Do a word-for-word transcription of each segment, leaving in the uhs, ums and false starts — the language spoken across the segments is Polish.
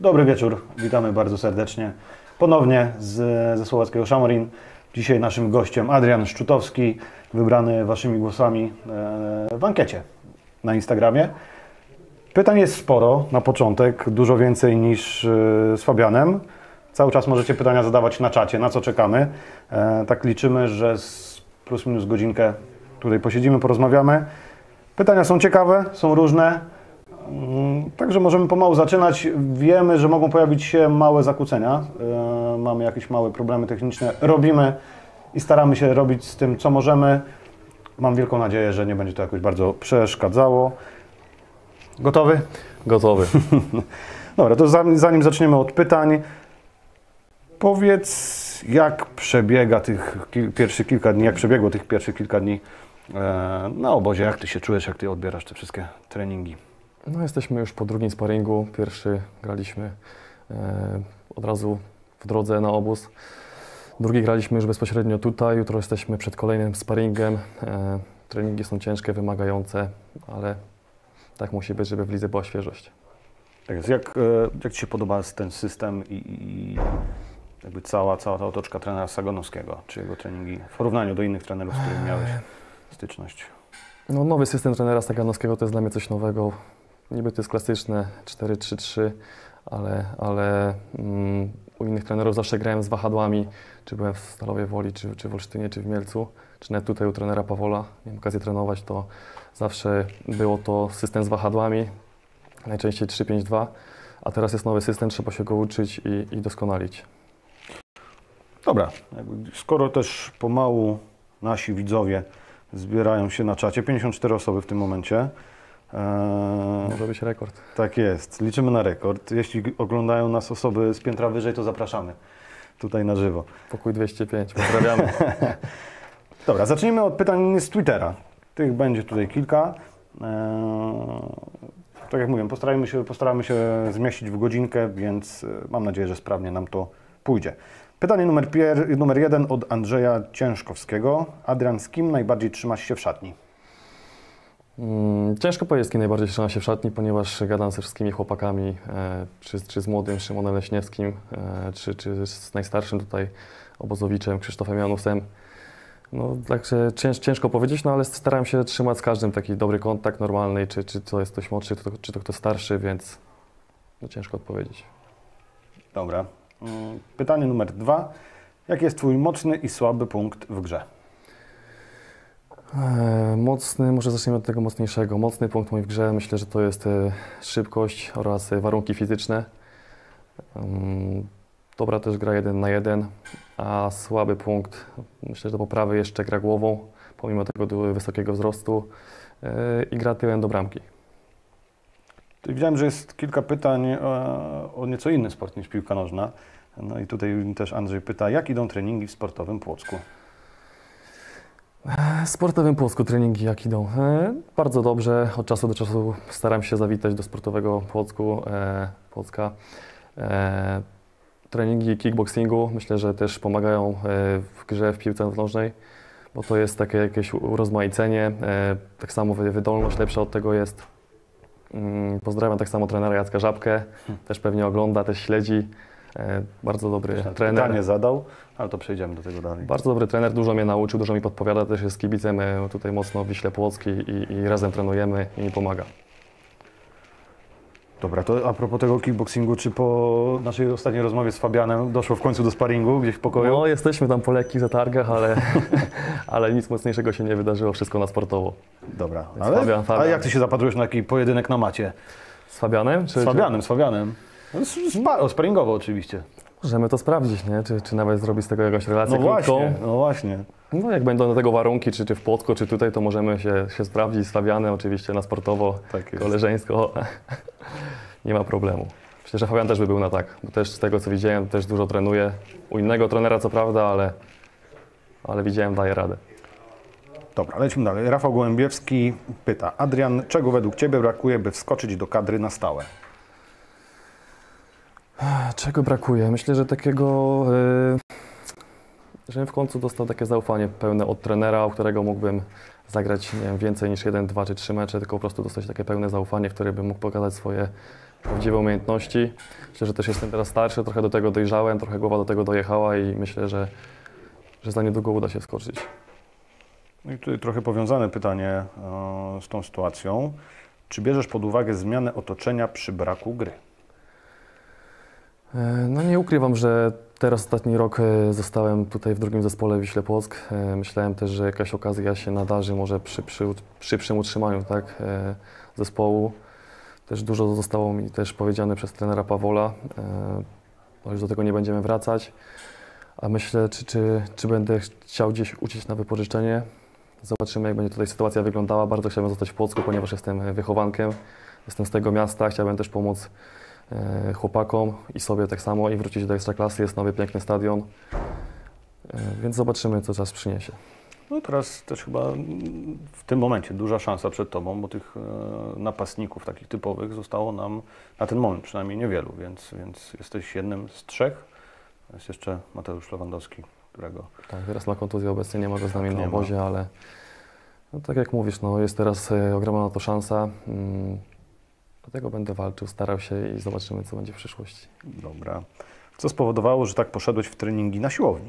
Dobry wieczór, witamy bardzo serdecznie ponownie z, ze słowackiego Szamorin. Dzisiaj naszym gościem Adrian Szczutowski, wybrany waszymi głosami w ankiecie na Instagramie. Pytań jest sporo na początek, dużo więcej niż z Fabianem. Cały czas możecie pytania zadawać na czacie, na co czekamy. Tak liczymy, że z plus minus godzinkę tutaj posiedzimy, porozmawiamy. Pytania są ciekawe, są różne. Także możemy pomału zaczynać. Wiemy, że mogą pojawić się małe zakłócenia. Mamy jakieś małe problemy techniczne. Robimy i staramy się robić z tym, co możemy. Mam wielką nadzieję, że nie będzie to jakoś bardzo przeszkadzało. Gotowy? Gotowy. Dobra, to zanim zaczniemy od pytań, powiedz, jak przebiega tych pierwszych kilka dni, jak przebiegło tych pierwszych kilka dni na obozie, jak ty się czujesz, jak ty odbierasz te wszystkie treningi? No, jesteśmy już po drugim sparingu. Pierwszy graliśmy e, od razu w drodze na obóz. Drugi graliśmy już bezpośrednio tutaj. Jutro jesteśmy przed kolejnym sparingiem. E, treningi są ciężkie, wymagające, ale tak musi być, żeby w lidze była świeżość. Tak jest. Jak, jak ci się podoba ten system i, i jakby cała, cała ta otoczka trenera Saganowskiego, czy jego treningi w porównaniu do innych trenerów, z którymi miałeś styczność? No, nowy system trenera Saganowskiego to jest dla mnie coś nowego. Niby to jest klasyczne cztery trzy trzy, ale, ale mm, u innych trenerów zawsze grałem z wahadłami, czy byłem w Stalowie Woli, czy, czy w Olsztynie, czy w Mielcu, czy nawet tutaj u trenera Pawola. Miałem okazję trenować, to zawsze było to system z wahadłami, najczęściej trzy pięć dwa, a teraz jest nowy system, trzeba się go uczyć i, i doskonalić. Dobra, skoro też pomału nasi widzowie zbierają się na czacie, pięćdziesiąt cztery osoby w tym momencie. Eee, Może być rekord. Tak jest, liczymy na rekord. Jeśli oglądają nas osoby z piętra wyżej, to zapraszamy tutaj na żywo. Pokój dwieście pięć, pozdrawiamy. Dobra, zacznijmy od pytań z Twittera. Tych będzie tutaj kilka. Eee, tak jak mówiłem, postaramy się, postaramy się zmieścić w godzinkę, więc mam nadzieję, że sprawnie nam to pójdzie. Pytanie numer, pier, numer jeden od Andrzeja Ciężkowskiego. Adrian, z kim najbardziej trzymasz się w szatni? Hmm, ciężko powiedzieć, z kim najbardziej trzymam się w szatni, ponieważ gadam ze wszystkimi chłopakami, e, czy, czy z młodym Szymonem Leśniewskim, e, czy, czy z najstarszym tutaj obozowiczem Krzysztofem Janusem. No, także cięż, ciężko powiedzieć, no ale staram się trzymać z każdym taki dobry kontakt, normalny, czy, czy to jest ktoś młodszy, to, czy to ktoś starszy, więc no, ciężko odpowiedzieć. Dobra. Pytanie numer dwa. Jaki jest twój mocny i słaby punkt w grze? E, mocny, może zaczniemy od tego mocniejszego. Mocny punkt mój w grze, myślę, że to jest e, szybkość oraz e, warunki fizyczne. Um, dobra też gra jeden na jeden, a słaby punkt, myślę, że do poprawy jeszcze gra głową, pomimo tego wysokiego wzrostu e, i gra tyłem do bramki. Widziałem, że jest kilka pytań o, o nieco inny sport niż piłka nożna. No i tutaj też Andrzej pyta, jak idą treningi w sportowym Płocku? W sportowym Płocku treningi jak idą? E, bardzo dobrze. Od czasu do czasu staram się zawitać do sportowego Płocku, e, Płocka. E, treningi kickboxingu myślę, że też pomagają e, w grze w piłce nożnej, bo to jest takie jakieś urozmaicenie. E, tak samo wydolność lepsza od tego jest. Mm, pozdrawiam tak samo trenera Jacka Żabkę, hmm. też pewnie ogląda, też śledzi. E, bardzo dobry Myślę, trener. Pytanie zadał, ale to przejdziemy do tego dalej. Bardzo dobry trener, dużo mnie nauczył, dużo mi podpowiada, też jest kibicem tutaj mocno w Wiśle Płockiej i, i razem trenujemy i mi pomaga. Dobra, to a propos tego kickboxingu, czy po naszej ostatniej rozmowie z Fabianem doszło w końcu do sparingu gdzieś w pokoju? No, jesteśmy tam po lekkich zatargach, ale, ale nic mocniejszego się nie wydarzyło, wszystko na sportowo. Dobra, ale Fabian, Fabian. a jak ty się zapatrujesz na taki pojedynek na macie? Z Fabianem? Czy, z Fabianem, czy... z Fabianem. No, sparingowo oczywiście. Możemy to sprawdzić, nie? Czy, czy nawet zrobić z tego jakąś relację no krótką. Właśnie, no właśnie. No jak będą do tego warunki, czy, czy w Płocku, czy tutaj, to możemy się, się sprawdzić z Fabianem, oczywiście na sportowo, tak koleżeńsko. Nie ma problemu. Myślę, że Fabian też by był na tak, bo też z tego co widziałem, też dużo trenuje. U innego trenera co prawda, ale, ale widziałem, daje radę. Dobra, lecimy dalej. Rafał Gołębiewski pyta, Adrian, czego według Ciebie brakuje, by wskoczyć do kadry na stałe? Czego brakuje? Myślę, że takiego, yy, żebym w końcu dostał takie zaufanie pełne od trenera, u którego mógłbym zagrać nie wiem, więcej niż jeden, dwa czy trzy mecze, tylko po prostu dostać takie pełne zaufanie, w którym bym mógł pokazać swoje prawdziwe umiejętności. Myślę, że też jestem teraz starszy, trochę do tego dojrzałem, trochę głowa do tego dojechała i myślę, że, że za niedługo uda się wskoczyć. No i tutaj trochę powiązane pytanie e, z tą sytuacją. Czy bierzesz pod uwagę zmianę otoczenia przy braku gry? No nie ukrywam, że teraz ostatni rok zostałem tutaj w drugim zespole Wiśle Płock. Myślałem też, że jakaś okazja się nadarzy może przy, przy, przy szybszym utrzymaniu tak, zespołu. Też dużo zostało mi też powiedziane przez trenera Pawola, no już do tego nie będziemy wracać. A myślę, czy, czy, czy będę chciał gdzieś uciec na wypożyczenie. Zobaczymy, jak będzie tutaj sytuacja wyglądała. Bardzo chciałbym zostać w Płocku, ponieważ jestem wychowankiem, jestem z tego miasta, chciałbym też pomóc chłopakom i sobie tak samo i wrócić do Ekstraklasy. Jest nowy, piękny stadion, więc zobaczymy, co czas przyniesie. No teraz też chyba w tym momencie duża szansa przed Tobą, bo tych napastników takich typowych zostało nam na ten moment przynajmniej niewielu, więc, więc jesteś jednym z trzech. Jest jeszcze Mateusz Lewandowski, którego... Tak, teraz ma kontuzję, obecnie nie ma go z nami Tak, na nie obozie, ma. ale no, tak jak mówisz, no, jest teraz ogromna na to szansa. Mm, dlatego będę walczył, starał się i zobaczymy, co będzie w przyszłości. Dobra. Co spowodowało, że tak poszedłeś w treningi na siłowni?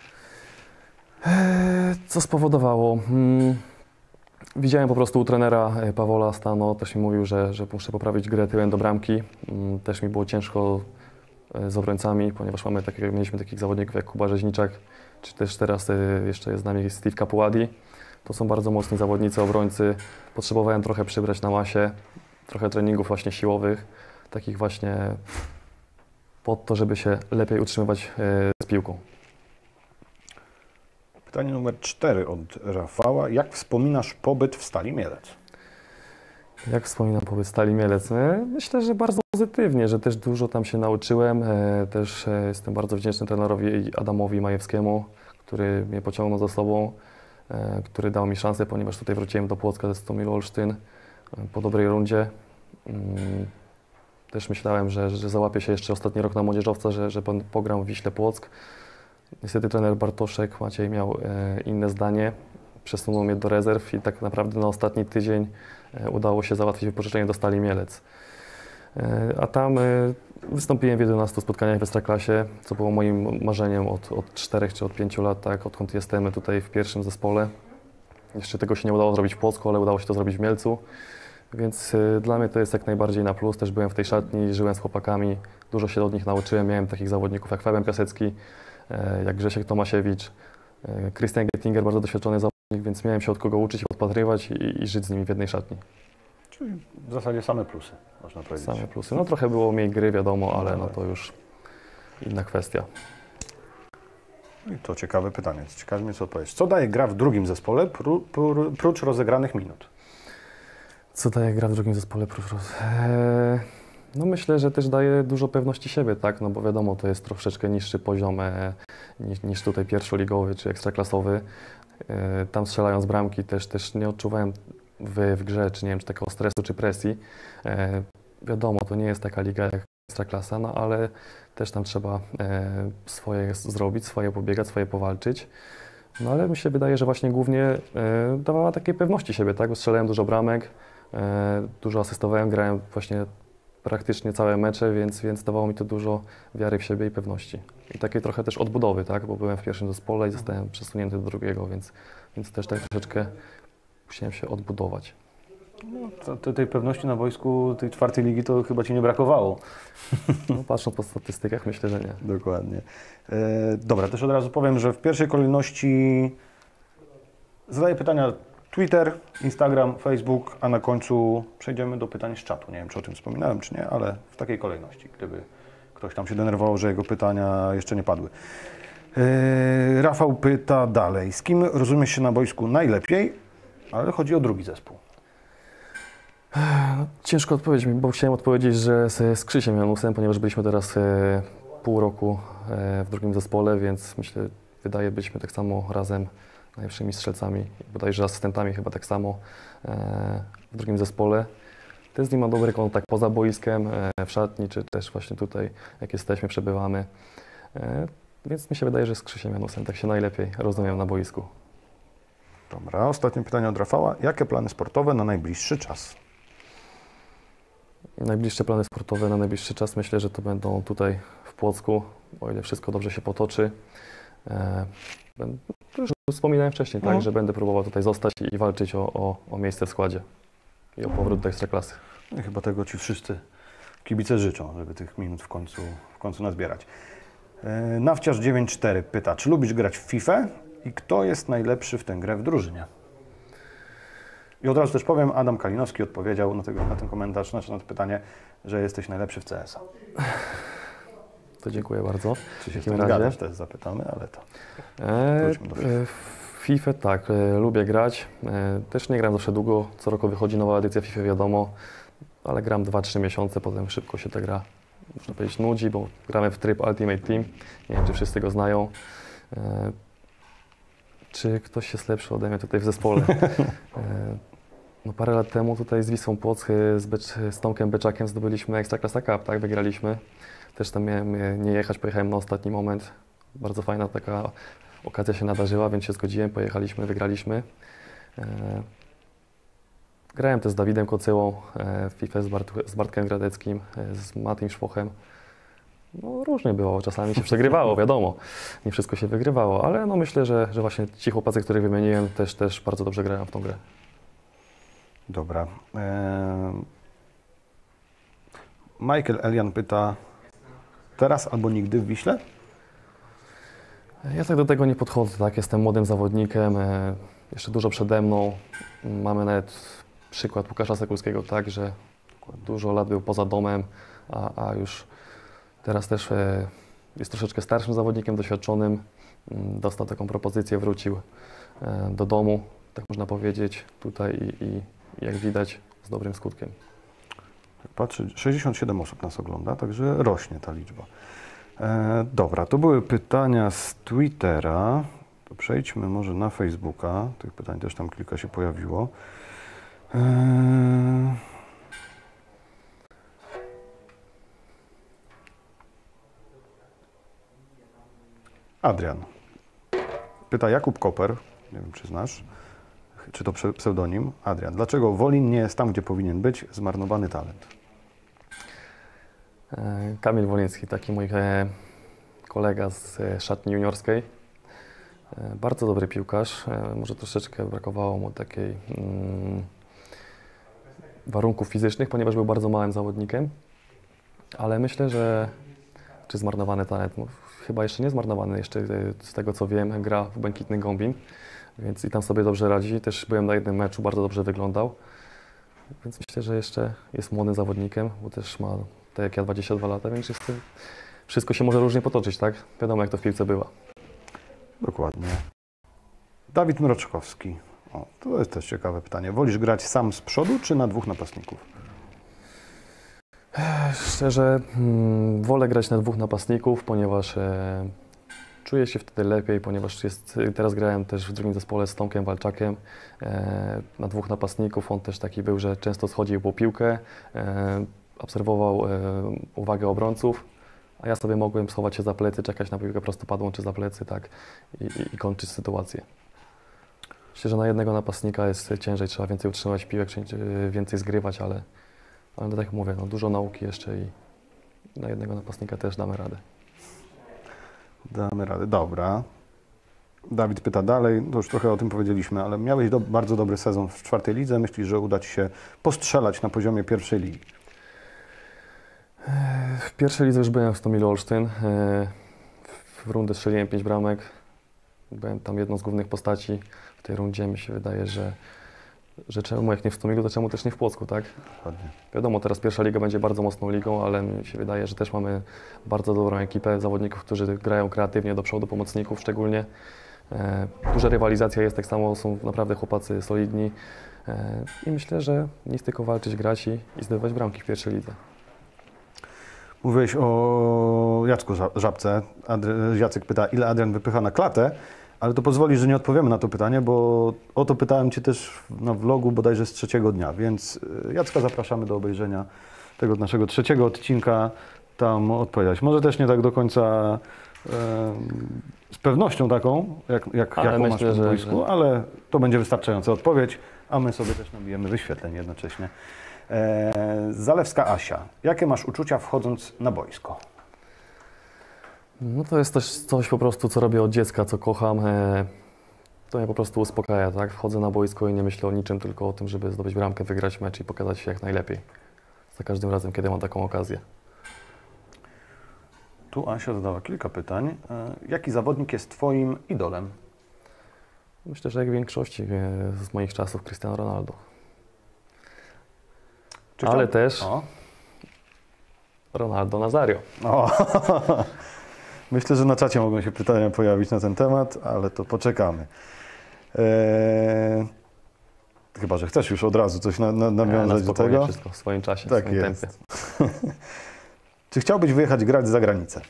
Co spowodowało? Hmm, widziałem po prostu u trenera Pawola Stano, też mi mówił, że, że muszę poprawić grę tyłem do bramki. Hmm, też mi było ciężko z obrońcami, ponieważ mamy takie, mieliśmy takich zawodników jak Kuba Rzeźniczak, czy też teraz jeszcze jest z nami Steve Capuadi. To są bardzo mocni zawodnicy, obrońcy. Potrzebowałem trochę przybrać na masie, trochę treningów właśnie siłowych, takich właśnie pod to, żeby się lepiej utrzymywać z piłką. Pytanie numer cztery od Rafała. Jak wspominasz pobyt w Stali Mielec? Jak wspominam pobyt w Stali Mielec? Myślę, że bardzo pozytywnie, że też dużo tam się nauczyłem. Też jestem bardzo wdzięczny trenerowi Adamowi Majewskiemu, który mnie pociągnął za sobą, który dał mi szansę, ponieważ tutaj wróciłem do Płocka ze Stomilu Olsztyn po dobrej rundzie. Też myślałem, że, że załapię się jeszcze ostatni rok na młodzieżowca, że, że pogram w Wiśle Płock. Niestety trener Bartoszek Maciej miał e, inne zdanie, przesunął mnie do rezerw i tak naprawdę na ostatni tydzień e, udało się załatwić wypożyczenie do Stali Mielec. E, a tam e, wystąpiłem w jedenastu spotkaniach w Ekstraklasie, co było moim marzeniem od, od czterech czy od pięciu lat, tak, odkąd jestem tutaj w pierwszym zespole. Jeszcze tego się nie udało zrobić w Płocku, ale udało się to zrobić w Mielcu. Więc e, dla mnie to jest jak najbardziej na plus. Też byłem w tej szatni, żyłem z chłopakami, dużo się od nich nauczyłem. Miałem takich zawodników jak Fabian Piasecki, jak Grzesiek Tomasiewicz, Christian Gettinger, bardzo doświadczony zawodnik, więc miałem się od kogo uczyć, podpatrywać i, i żyć z nimi w jednej szatni. Czyli w zasadzie same plusy, można powiedzieć. Same plusy. No trochę było mniej gry, wiadomo, ale no to już inna kwestia. I to ciekawe pytanie. Ciekawi mnie, co odpowiedzieć. Co daje gra w drugim zespole pró, pró, prócz rozegranych minut? Co daje gra w drugim zespole prócz roz... Eee... No myślę, że też daje dużo pewności siebie, tak, no bo wiadomo, to jest troszeczkę niższy poziom e, niż, niż tutaj pierwszoligowy czy ekstraklasowy. E, tam strzelając bramki też, też nie odczuwałem w, w grze, czy nie wiem, czy takiego stresu, czy presji. E, wiadomo, to nie jest taka liga jak ekstraklasa, no ale też tam trzeba e, swoje zrobić, swoje pobiegać, swoje powalczyć. No ale mi się wydaje, że właśnie głównie e, dawała takiej pewności siebie, tak, bo strzelałem dużo bramek, e, dużo asystowałem, grałem właśnie praktycznie całe mecze, więc, więc dawało mi to dużo wiary w siebie i pewności. I takiej trochę też odbudowy, tak? Bo byłem w pierwszym zespole i zostałem przesunięty do drugiego, więc, więc też tak troszeczkę musiałem się odbudować. No, to, to tej pewności na boisku tej czwartej ligi to chyba Ci nie brakowało. No, patrząc po statystykach, myślę, że nie. Dokładnie. E, dobra, też od razu powiem, że w pierwszej kolejności zadaję pytania Twitter, Instagram, Facebook, a na końcu przejdziemy do pytań z czatu. Nie wiem, czy o tym wspominałem, czy nie, ale w takiej kolejności, gdyby ktoś tam się denerwował, że jego pytania jeszcze nie padły. Yy, Rafał pyta dalej. Z kim rozumiesz się na boisku najlepiej, ale chodzi o drugi zespół? Ciężko odpowiedzieć mi, bo chciałem odpowiedzieć, że z, z Krzysiem Janusem, ponieważ byliśmy teraz e, pół roku e, w drugim zespole, więc myślę, wydaje, byliśmy tak samo razem najlepszymi strzelcami, bodajże asystentami chyba tak samo e, w drugim zespole. Też z nim mam dobry kontakt poza boiskiem, e, w szatni, czy też właśnie tutaj, jak jesteśmy, przebywamy. E, więc mi się wydaje, że z Krzysiem Janusem tak się najlepiej rozumiem na boisku. Dobra, ostatnie pytanie od Rafała. Jakie plany sportowe na najbliższy czas? Najbliższe plany sportowe na najbliższy czas myślę, że to będą tutaj w Płocku, o ile wszystko dobrze się potoczy. E, będę, już wspominałem wcześniej, tak, Mhm. że będę próbował tutaj zostać i walczyć o, o, o miejsce w składzie i o powrót do Ekstraklasy. I chyba tego Ci wszyscy kibice życzą, żeby tych minut w końcu, w końcu nazbierać. Yy, Nawciarz dziewięć cztery pyta, czy lubisz grać w FIFA i kto jest najlepszy w tę grę w drużynie? I od razu też powiem, Adam Kalinowski odpowiedział na, tego, na ten komentarz, znaczy na to pytanie, że jesteś najlepszy w C S a. To dziękuję bardzo. Czy się W z takim tym razie. zgadzasz, też zapytamy, ale to... E, Wróćmy do FIFA. e, w FIFA tak, e, lubię grać. E, też nie gram zawsze długo, co roku wychodzi nowa edycja FIFA, wiadomo, ale gram dwa trzy miesiące, potem szybko się ta gra, można powiedzieć, nudzi, bo gramy w tryb Ultimate Team. Nie wiem, czy wszyscy go znają. E, czy ktoś jest lepszy ode mnie tutaj w zespole? E, no parę lat temu tutaj z Wisłą Płock, z, Becz, z Tomkiem Beczakiem zdobyliśmy Ekstraklasa Cup, tak, wygraliśmy. Też tam miałem nie jechać, pojechałem na ostatni moment. Bardzo fajna taka okazja się nadarzyła, więc się zgodziłem, pojechaliśmy, wygraliśmy. E, grałem też z Dawidem Kocyłą e, w FIFA, z, Bart, z Bartkiem Gradeckim, e, z Matim Szpochem. No różnie było, czasami się przegrywało, wiadomo, nie wszystko się wygrywało, ale no myślę, że, że właśnie ci chłopacy, których wymieniłem, też, też bardzo dobrze grają w tą grę. Dobra. Eee... Michael Elian pyta, teraz albo nigdy w Wiśle? Ja tak do tego nie podchodzę, tak? Jestem młodym zawodnikiem, e, jeszcze dużo przede mną. Mamy nawet przykład Łukasza Sekulskiego, tak, że dużo lat był poza domem, a, a już teraz też e, jest troszeczkę starszym zawodnikiem, doświadczonym. Mm, Dostał taką propozycję, wrócił e, do domu, tak można powiedzieć, tutaj i, i jak widać z dobrym skutkiem. Jak patrzę, sześćdziesiąt siedem osób nas ogląda, także rośnie ta liczba. E, dobra, to były pytania z Twittera. To przejdźmy może na Facebooka. Tych pytań też tam kilka się pojawiło. E, Adrian pyta, Jakub Koper, nie wiem czy znasz, czy to pse- pseudonim, Adrian. Dlaczego Wolin nie jest tam, gdzie powinien być? Zmarnowany talent. E, Kamil Woliński, taki mój e, kolega z e, szatni juniorskiej. E, bardzo dobry piłkarz. E, może troszeczkę brakowało mu takiej mm, warunków fizycznych, ponieważ był bardzo małym zawodnikiem. Ale myślę, że czy zmarnowany talent? No, chyba jeszcze nie zmarnowany, jeszcze e, z tego co wiem, gra w Błękitny Gombin, więc i tam sobie dobrze radzi. Też byłem na jednym meczu, bardzo dobrze wyglądał. Więc myślę, że jeszcze jest młodym zawodnikiem, bo też ma, tak jak ja, dwadzieścia dwa lata, więc jest, wszystko się może różnie potoczyć, tak? Wiadomo, jak to w piłce bywa. Dokładnie. Dawid Mroczkowski. O, to jest też ciekawe pytanie. Wolisz grać sam z przodu, czy na dwóch napastników? Szczerze, hmm, wolę grać na dwóch napastników, ponieważ e, czuję się wtedy lepiej, ponieważ jest, teraz grałem też w drugim zespole z Tomkiem Walczakiem e, na dwóch napastników. On też taki był, że często schodził po piłkę, e, obserwował e, uwagę obrońców, a ja sobie mogłem schować się za plecy, czekać na piłkę prostopadłą czy za plecy, tak, i, i, i kończyć sytuację. Myślę, że na jednego napastnika jest ciężej, trzeba więcej utrzymać piłek, więcej zgrywać, ale, ale tak jak mówię, no, dużo nauki jeszcze i na jednego napastnika też damy radę. Damy radę. Dobra. Dawid pyta dalej, to już trochę o tym powiedzieliśmy, ale miałeś do, bardzo dobry sezon w czwartej lidze. Myślisz, że uda Ci się postrzelać na poziomie pierwszej ligi? W pierwszej lidze już byłem w Stomilu Olsztyn. W rundę strzeliłem pięć bramek. Byłem tam jedną z głównych postaci w tej rundzie. Mi się wydaje, że, że czemu jak nie w Stomilu, to czemu też nie w Płocku, tak? Dokładnie. Wiadomo, teraz pierwsza liga będzie bardzo mocną ligą, ale mi się wydaje, że też mamy bardzo dobrą ekipę zawodników, którzy grają kreatywnie do przodu, pomocników szczególnie. E, duża rywalizacja jest, tak samo są naprawdę chłopacy solidni e, i myślę, że nic tylko walczyć, grać i, i zdobywać bramki w pierwszej lidze. Mówiłeś o Jacku Żabce. Adry- Jacek pyta, ile Adrian wypycha na klatę, ale to pozwoli, że nie odpowiemy na to pytanie, bo o to pytałem Cię też na vlogu bodajże z trzeciego dnia, więc Jacka zapraszamy do obejrzenia tego naszego trzeciego odcinka, tam odpowiadać. Może też nie tak do końca e, z pewnością taką, jak, jak, Ale jaką myślę, masz w że- boisku, że- ale to będzie wystarczająca odpowiedź, a my sobie też nabijemy wyświetleń jednocześnie. E, Zalewska Asia, jakie masz uczucia wchodząc na boisko? No to jest też coś po prostu, co robię od dziecka, co kocham. E, to mnie po prostu uspokaja, tak? Wchodzę na boisko i nie myślę o niczym, tylko o tym, żeby zdobyć bramkę, wygrać mecz i pokazać się jak najlepiej. Za każdym razem, kiedy mam taką okazję. Tu Asia zadała kilka pytań. E, jaki zawodnik jest Twoim idolem? Myślę, że jak w większości e, z moich czasów Cristiano Ronaldo. Czy Ale chciał... też O. Ronaldo Nazario. O. Myślę, że na czacie mogą się pytania pojawić na ten temat, ale to poczekamy. Eee, chyba, że chcesz już od razu coś na, na, nawiązać na do tego. Wszystko w swoim czasie, Tak w swoim jest. tempie. Czy chciałbyś wyjechać grać za granicę?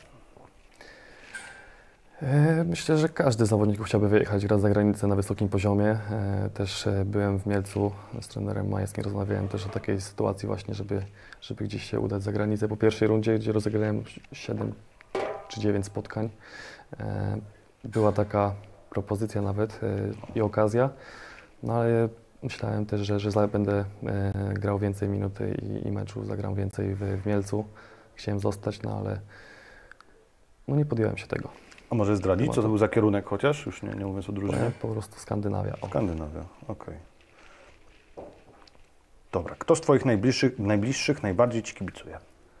E, Myślę, że każdy z zawodników chciałby wyjechać grać za granicę na wysokim poziomie. E, Też e, byłem w Mielcu z trenerem Majewskim, rozmawiałem też o takiej sytuacji właśnie, żeby, żeby gdzieś się udać za granicę po pierwszej rundzie, gdzie rozegrałem siedem czy dziewięć spotkań. E, Była taka propozycja nawet e, i okazja, no ale myślałem też, że, że będę e, grał więcej minuty i, i meczu zagram więcej w, w Mielcu. Chciałem zostać, no ale no nie podjąłem się tego. A może zdradzić, co to był za kierunek chociaż? Już nie, nie mówiąc o drużynie. Nie, po prostu Skandynawia. O. Skandynawia, okej. Dobra, kto z Twoich najbliższych, najbliższych najbardziej Ci kibicuje?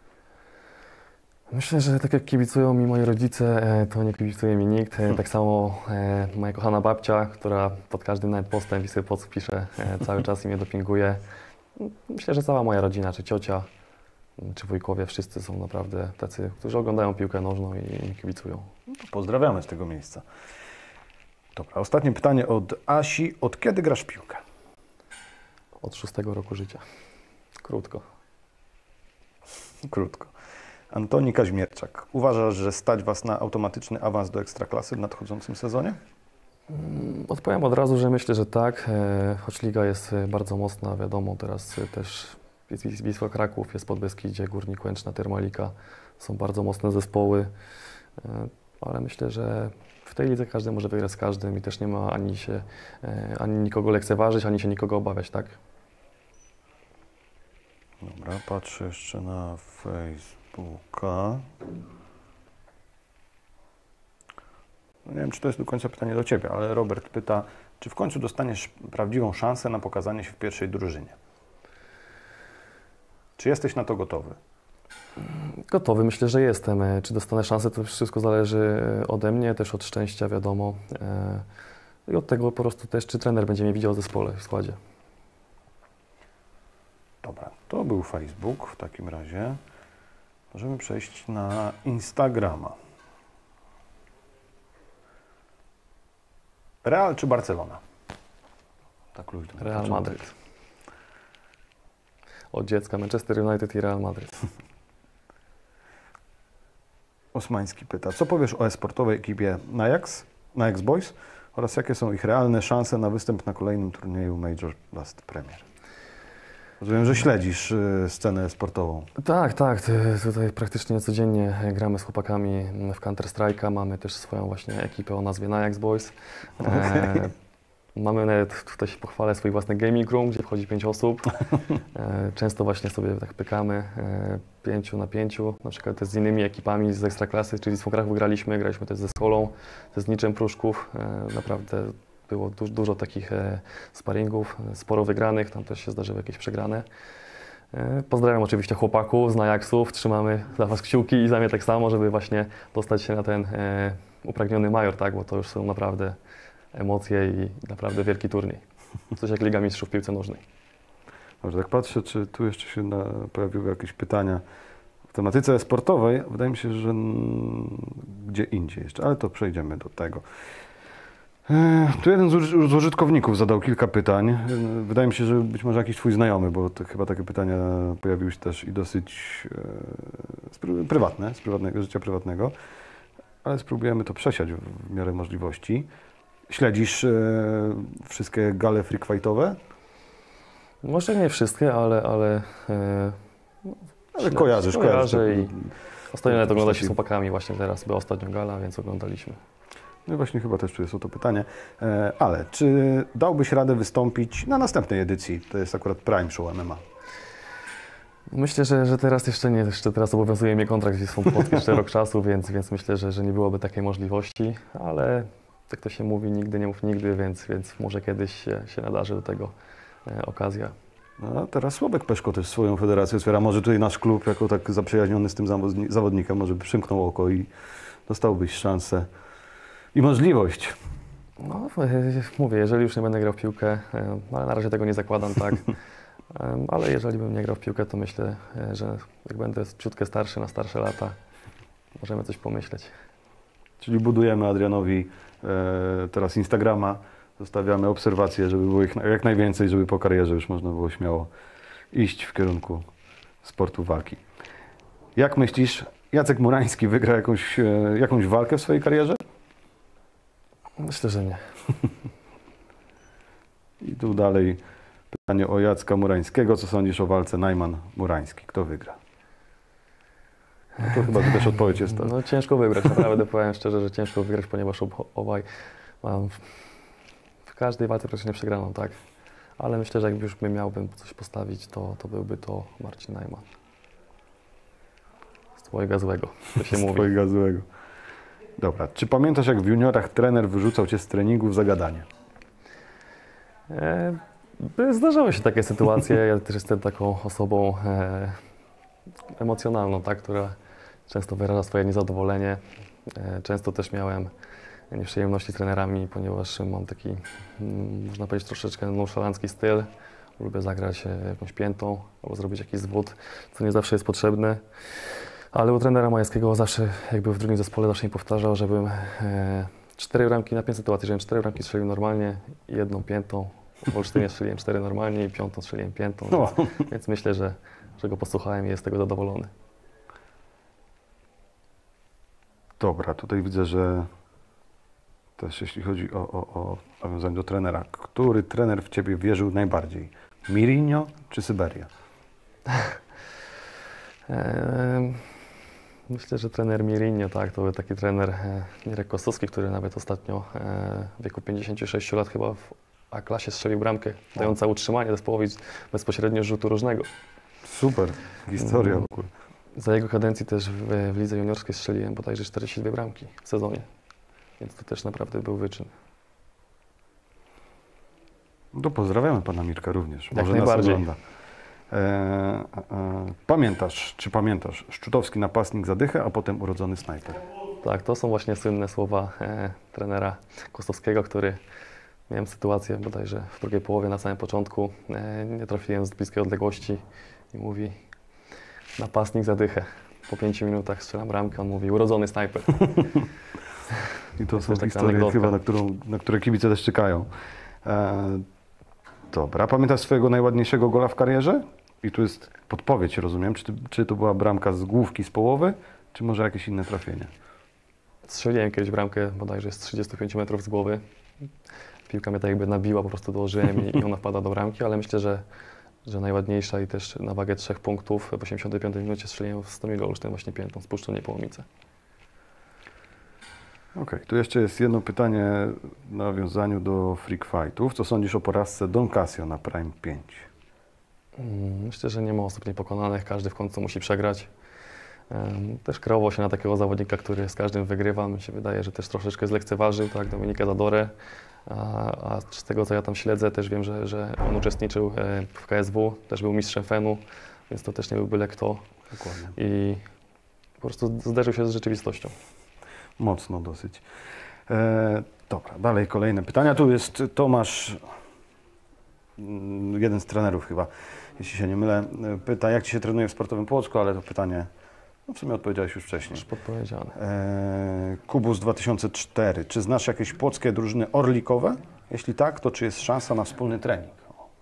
Myślę, że tak jak kibicują mi moi rodzice, e, to nie kibicuje mi nikt. E, Tak samo e, moja kochana babcia, która pod każdym nawet postem Wisły Płock pisze, e, cały czas i mnie dopinguje. Myślę, że cała moja rodzina, czy ciocia, czy wujkowie, wszyscy są naprawdę tacy, którzy oglądają piłkę nożną i mi kibicują. No to pozdrawiamy z tego miejsca. Dobra, ostatnie pytanie od Asi. Od kiedy grasz w piłkę? Od szóstego roku życia. Krótko. Krótko. Antoni Kaźmierczak. Uważasz, że stać Was na automatyczny awans do Ekstraklasy w nadchodzącym sezonie? Odpowiem od razu, że myślę, że tak, e, choć liga jest e, bardzo mocna, wiadomo, teraz e, też jest Wis- Wisła Kraków, jest Podbeskidzie, Górnik Łęczna, Termalika, są bardzo mocne zespoły, e, ale myślę, że w tej lidze każdy może wygrać z każdym i też nie ma ani się, e, ani nikogo lekceważyć, ani się nikogo obawiać, tak? Dobra, patrzę jeszcze na Facebooka. No nie wiem, czy to jest do końca pytanie do Ciebie, ale Robert pyta, czy w końcu dostaniesz prawdziwą szansę na pokazanie się w pierwszej drużynie? Czy jesteś na to gotowy? Gotowy, myślę, że jestem. E, Czy dostanę szansę, to wszystko zależy e, ode mnie, też od szczęścia, wiadomo. E, I od tego po prostu też, czy trener będzie mnie widział w zespole, w składzie. Dobra, to był Facebook w takim razie. Możemy przejść na Instagrama. Real czy Barcelona? Tak luźno. Real Madryt. Od dziecka Manchester United i Real Madryt. Osmański pyta, co powiesz o e-sportowej ekipie Najax, Najax Boys oraz jakie są ich realne szanse na występ na kolejnym turnieju Major Last Premier? Rozumiem, że śledzisz y, scenę sportową. Tak, tak. ty- Tutaj praktycznie codziennie gramy z chłopakami w Counter-Strike'a. Mamy też swoją właśnie ekipę o nazwie Najax Boys. E, mamy nawet, tutaj się pochwalę, swój własny gaming room, gdzie wchodzi pięć osób. E, często właśnie sobie tak pykamy, e, pięciu na pięciu. Na przykład też z innymi ekipami z Ekstraklasy, czyli z Kraków graliśmy, graliśmy też ze Skolą, ze Zniczem Pruszków. E, naprawdę było du dużo takich e, sparingów, sporo wygranych, tam też się zdarzyły jakieś przegrane. E, Pozdrawiam oczywiście chłopaków z Najaksów, trzymamy za Was kciuki i za mnie tak samo, żeby właśnie dostać się na ten e, upragniony major, tak, bo to już są naprawdę emocje i naprawdę wielki turniej. Coś jak Liga Mistrzów w piłce nożnej. Dobrze, tak patrzę, czy tu jeszcze się na, pojawiły jakieś pytania w tematyce sportowej. Wydaje mi się, że mm, gdzie indziej jeszcze, ale to przejdziemy do tego. E, Tu jeden z, uż- z użytkowników zadał kilka pytań. E, Wydaje mi się, że być może jakiś Twój znajomy, bo to chyba takie pytania pojawiły się też i dosyć e, spró- prywatne, z prywatnego życia prywatnego, ale spróbujemy to przesiać w, w miarę możliwości. Śledzisz e, wszystkie gale freak fightowe? Może nie wszystkie, ale, ale, e, Ale Śledzę, kojarzysz, kojarzysz. kojarzę i ostatnio nawet to oglądaliśmy taki- z chłopakami, właśnie teraz była ostatnio gala, więc oglądaliśmy. No i właśnie chyba też tu jest o to pytanie. E, ale czy dałbyś radę wystąpić na następnej edycji? To jest akurat Prime Show M M A. Myślę, że, że teraz jeszcze nie, jeszcze teraz obowiązuje mnie kontrakt z Wisłą Płock jeszcze rok czasu, więc, więc myślę, że, że nie byłoby takiej możliwości, ale jak to się mówi, nigdy nie mów nigdy, więc, więc może kiedyś się, się nadarzy do tego e, okazja. No, a teraz Sławek Peszko też swoją federację otwiera. Może tutaj nasz klub, jako tak zaprzyjaźniony z tym zawodni- zawodnikiem, może by przymknął oko i dostałbyś szansę i możliwość. No, e, mówię, jeżeli już nie będę grał w piłkę, e, ale na razie tego nie zakładam, tak, e, ale jeżeli bym nie grał w piłkę, to myślę, e, że jak będę ciutkę starszy, na starsze lata, możemy coś pomyśleć. Czyli budujemy Adrianowi e, teraz Instagrama, zostawiamy obserwacje, żeby było ich na- jak najwięcej, żeby po karierze już można było śmiało iść w kierunku sportu walki. Jak myślisz, Jacek Murański wygra jakąś, e, jakąś walkę w swojej karierze? Myślę, że nie. I tu dalej pytanie o Jacka Murańskiego. Co sądzisz o walce Najman-Murański? Kto wygra? No to chyba to też odpowiedź jest ta. No ciężko wygrać, naprawdę powiem szczerze, że ciężko wygrać, ponieważ ob, obaj mam w, w każdej walce praktycznie przegraną, tak. Ale myślę, że jak już bym miałbym coś postawić, to, to byłby to Marcin Najman. Z twojego złego, to się Z mówi. twojego złego. Dobra. Czy pamiętasz, jak w juniorach trener wyrzucał cię z treningów za gadanie? E, by- zdarzały się takie sytuacje, ja też jestem taką osobą e, emocjonalną, tak, która często wyraża swoje niezadowolenie. E, często też miałem nieprzyjemności z trenerami, ponieważ mam taki, mm, można powiedzieć, troszeczkę nonszalancki styl. Lubię zagrać e, jakąś piętą albo zrobić jakiś zwód, co nie zawsze jest potrzebne. Ale u trenera Majewskiego zawsze, jakby w drugim zespole, zawsze mi powtarzał, żebym e, cztery bramki na pięć sytuacji, żebym cztery bramki strzelił normalnie i jedną piętą. W Olsztynie strzeliłem cztery normalnie i piątą strzeliłem piętą, No. więc, więc myślę, że, że go posłuchałem i jest z tego zadowolony. Dobra, tutaj widzę, że też jeśli chodzi o, o, o nawiązanie do trenera, który trener w ciebie wierzył najbardziej? Mirinho czy Syberia? Eee, myślę, że trener Mirinho, tak, to był taki trener e, Mirek Kostowski, który nawet ostatnio e, w wieku pięćdziesięciu sześciu lat chyba w A-klasie strzelił bramkę, dająca utrzymanie zespołowi bezpośrednio z rzutu rożnego. Super historia. w ogóle. Za jego kadencji też w, w lidze juniorskiej strzeliłem bodajże czterdzieści dwie bramki w sezonie, więc to też naprawdę był wyczyn. No to pozdrawiamy pana Mirka również. Jak Może nas najbardziej. ogląda. E, e, pamiętasz, czy pamiętasz, Szczutowski napastnik zadychę, a potem urodzony snajper. Tak, to są właśnie słynne słowa e, trenera Kostowskiego, który miałem sytuację bodajże w drugiej połowie, na samym początku, e, nie trafiłem z bliskiej odległości i mówi napastnik zadychę. Po pięciu minutach strzelam bramkę, on mówi urodzony snajper. I to Jest są też taka historie anegdotka. chyba, na, którą, na które kibice też czekają. E, dobra, pamiętasz swojego najładniejszego gola w karierze? I tu jest podpowiedź, rozumiem. Czy, ty, czy to była bramka z główki, z połowy, czy może jakieś inne trafienie? Strzeliłem kiedyś bramkę bodajże z trzydziestu pięciu metrów z głowy. Piłka mnie tak jakby nabiła, po prostu dołożyłem i, i ona wpada do bramki, ale myślę, że, że najładniejsza i też na wagę trzech punktów w osiemdziesiątej piątej minucie strzeliłem w Stomilu Olsztyn właśnie piętą z Puszczy Niepołomice. Okej, tu jeszcze jest jedno pytanie w nawiązaniu do freak fightów. Co sądzisz o porażce Don Casio na Prime pięć? Mm, Myślę, że nie ma osób niepokonanych, każdy w końcu musi przegrać. Em, Też kreował się na takiego zawodnika, który z każdym wygrywa. Mi się wydaje, że też troszeczkę zlekceważył, tak, Dominika Zadorę. A, a z tego, co ja tam śledzę, też wiem, że, że on uczestniczył e, w K S W, też był mistrzem Fenu, więc to też nie był byle kto. Dokładnie. I po prostu zderzył się z rzeczywistością. Mocno dosyć. E, dobra, dalej kolejne pytania. Tu jest Tomasz, mm, jeden z trenerów chyba, jeśli się nie mylę, e, pyta, jak Ci się trenuje w Sportowym Płocku, ale to pytanie, no w sumie odpowiedziałeś już wcześniej. Już podpowiedziane. E, Kubus dwa tysiące cztery. Czy znasz jakieś płockie drużyny orlikowe? Jeśli tak, to czy jest szansa na wspólny trening?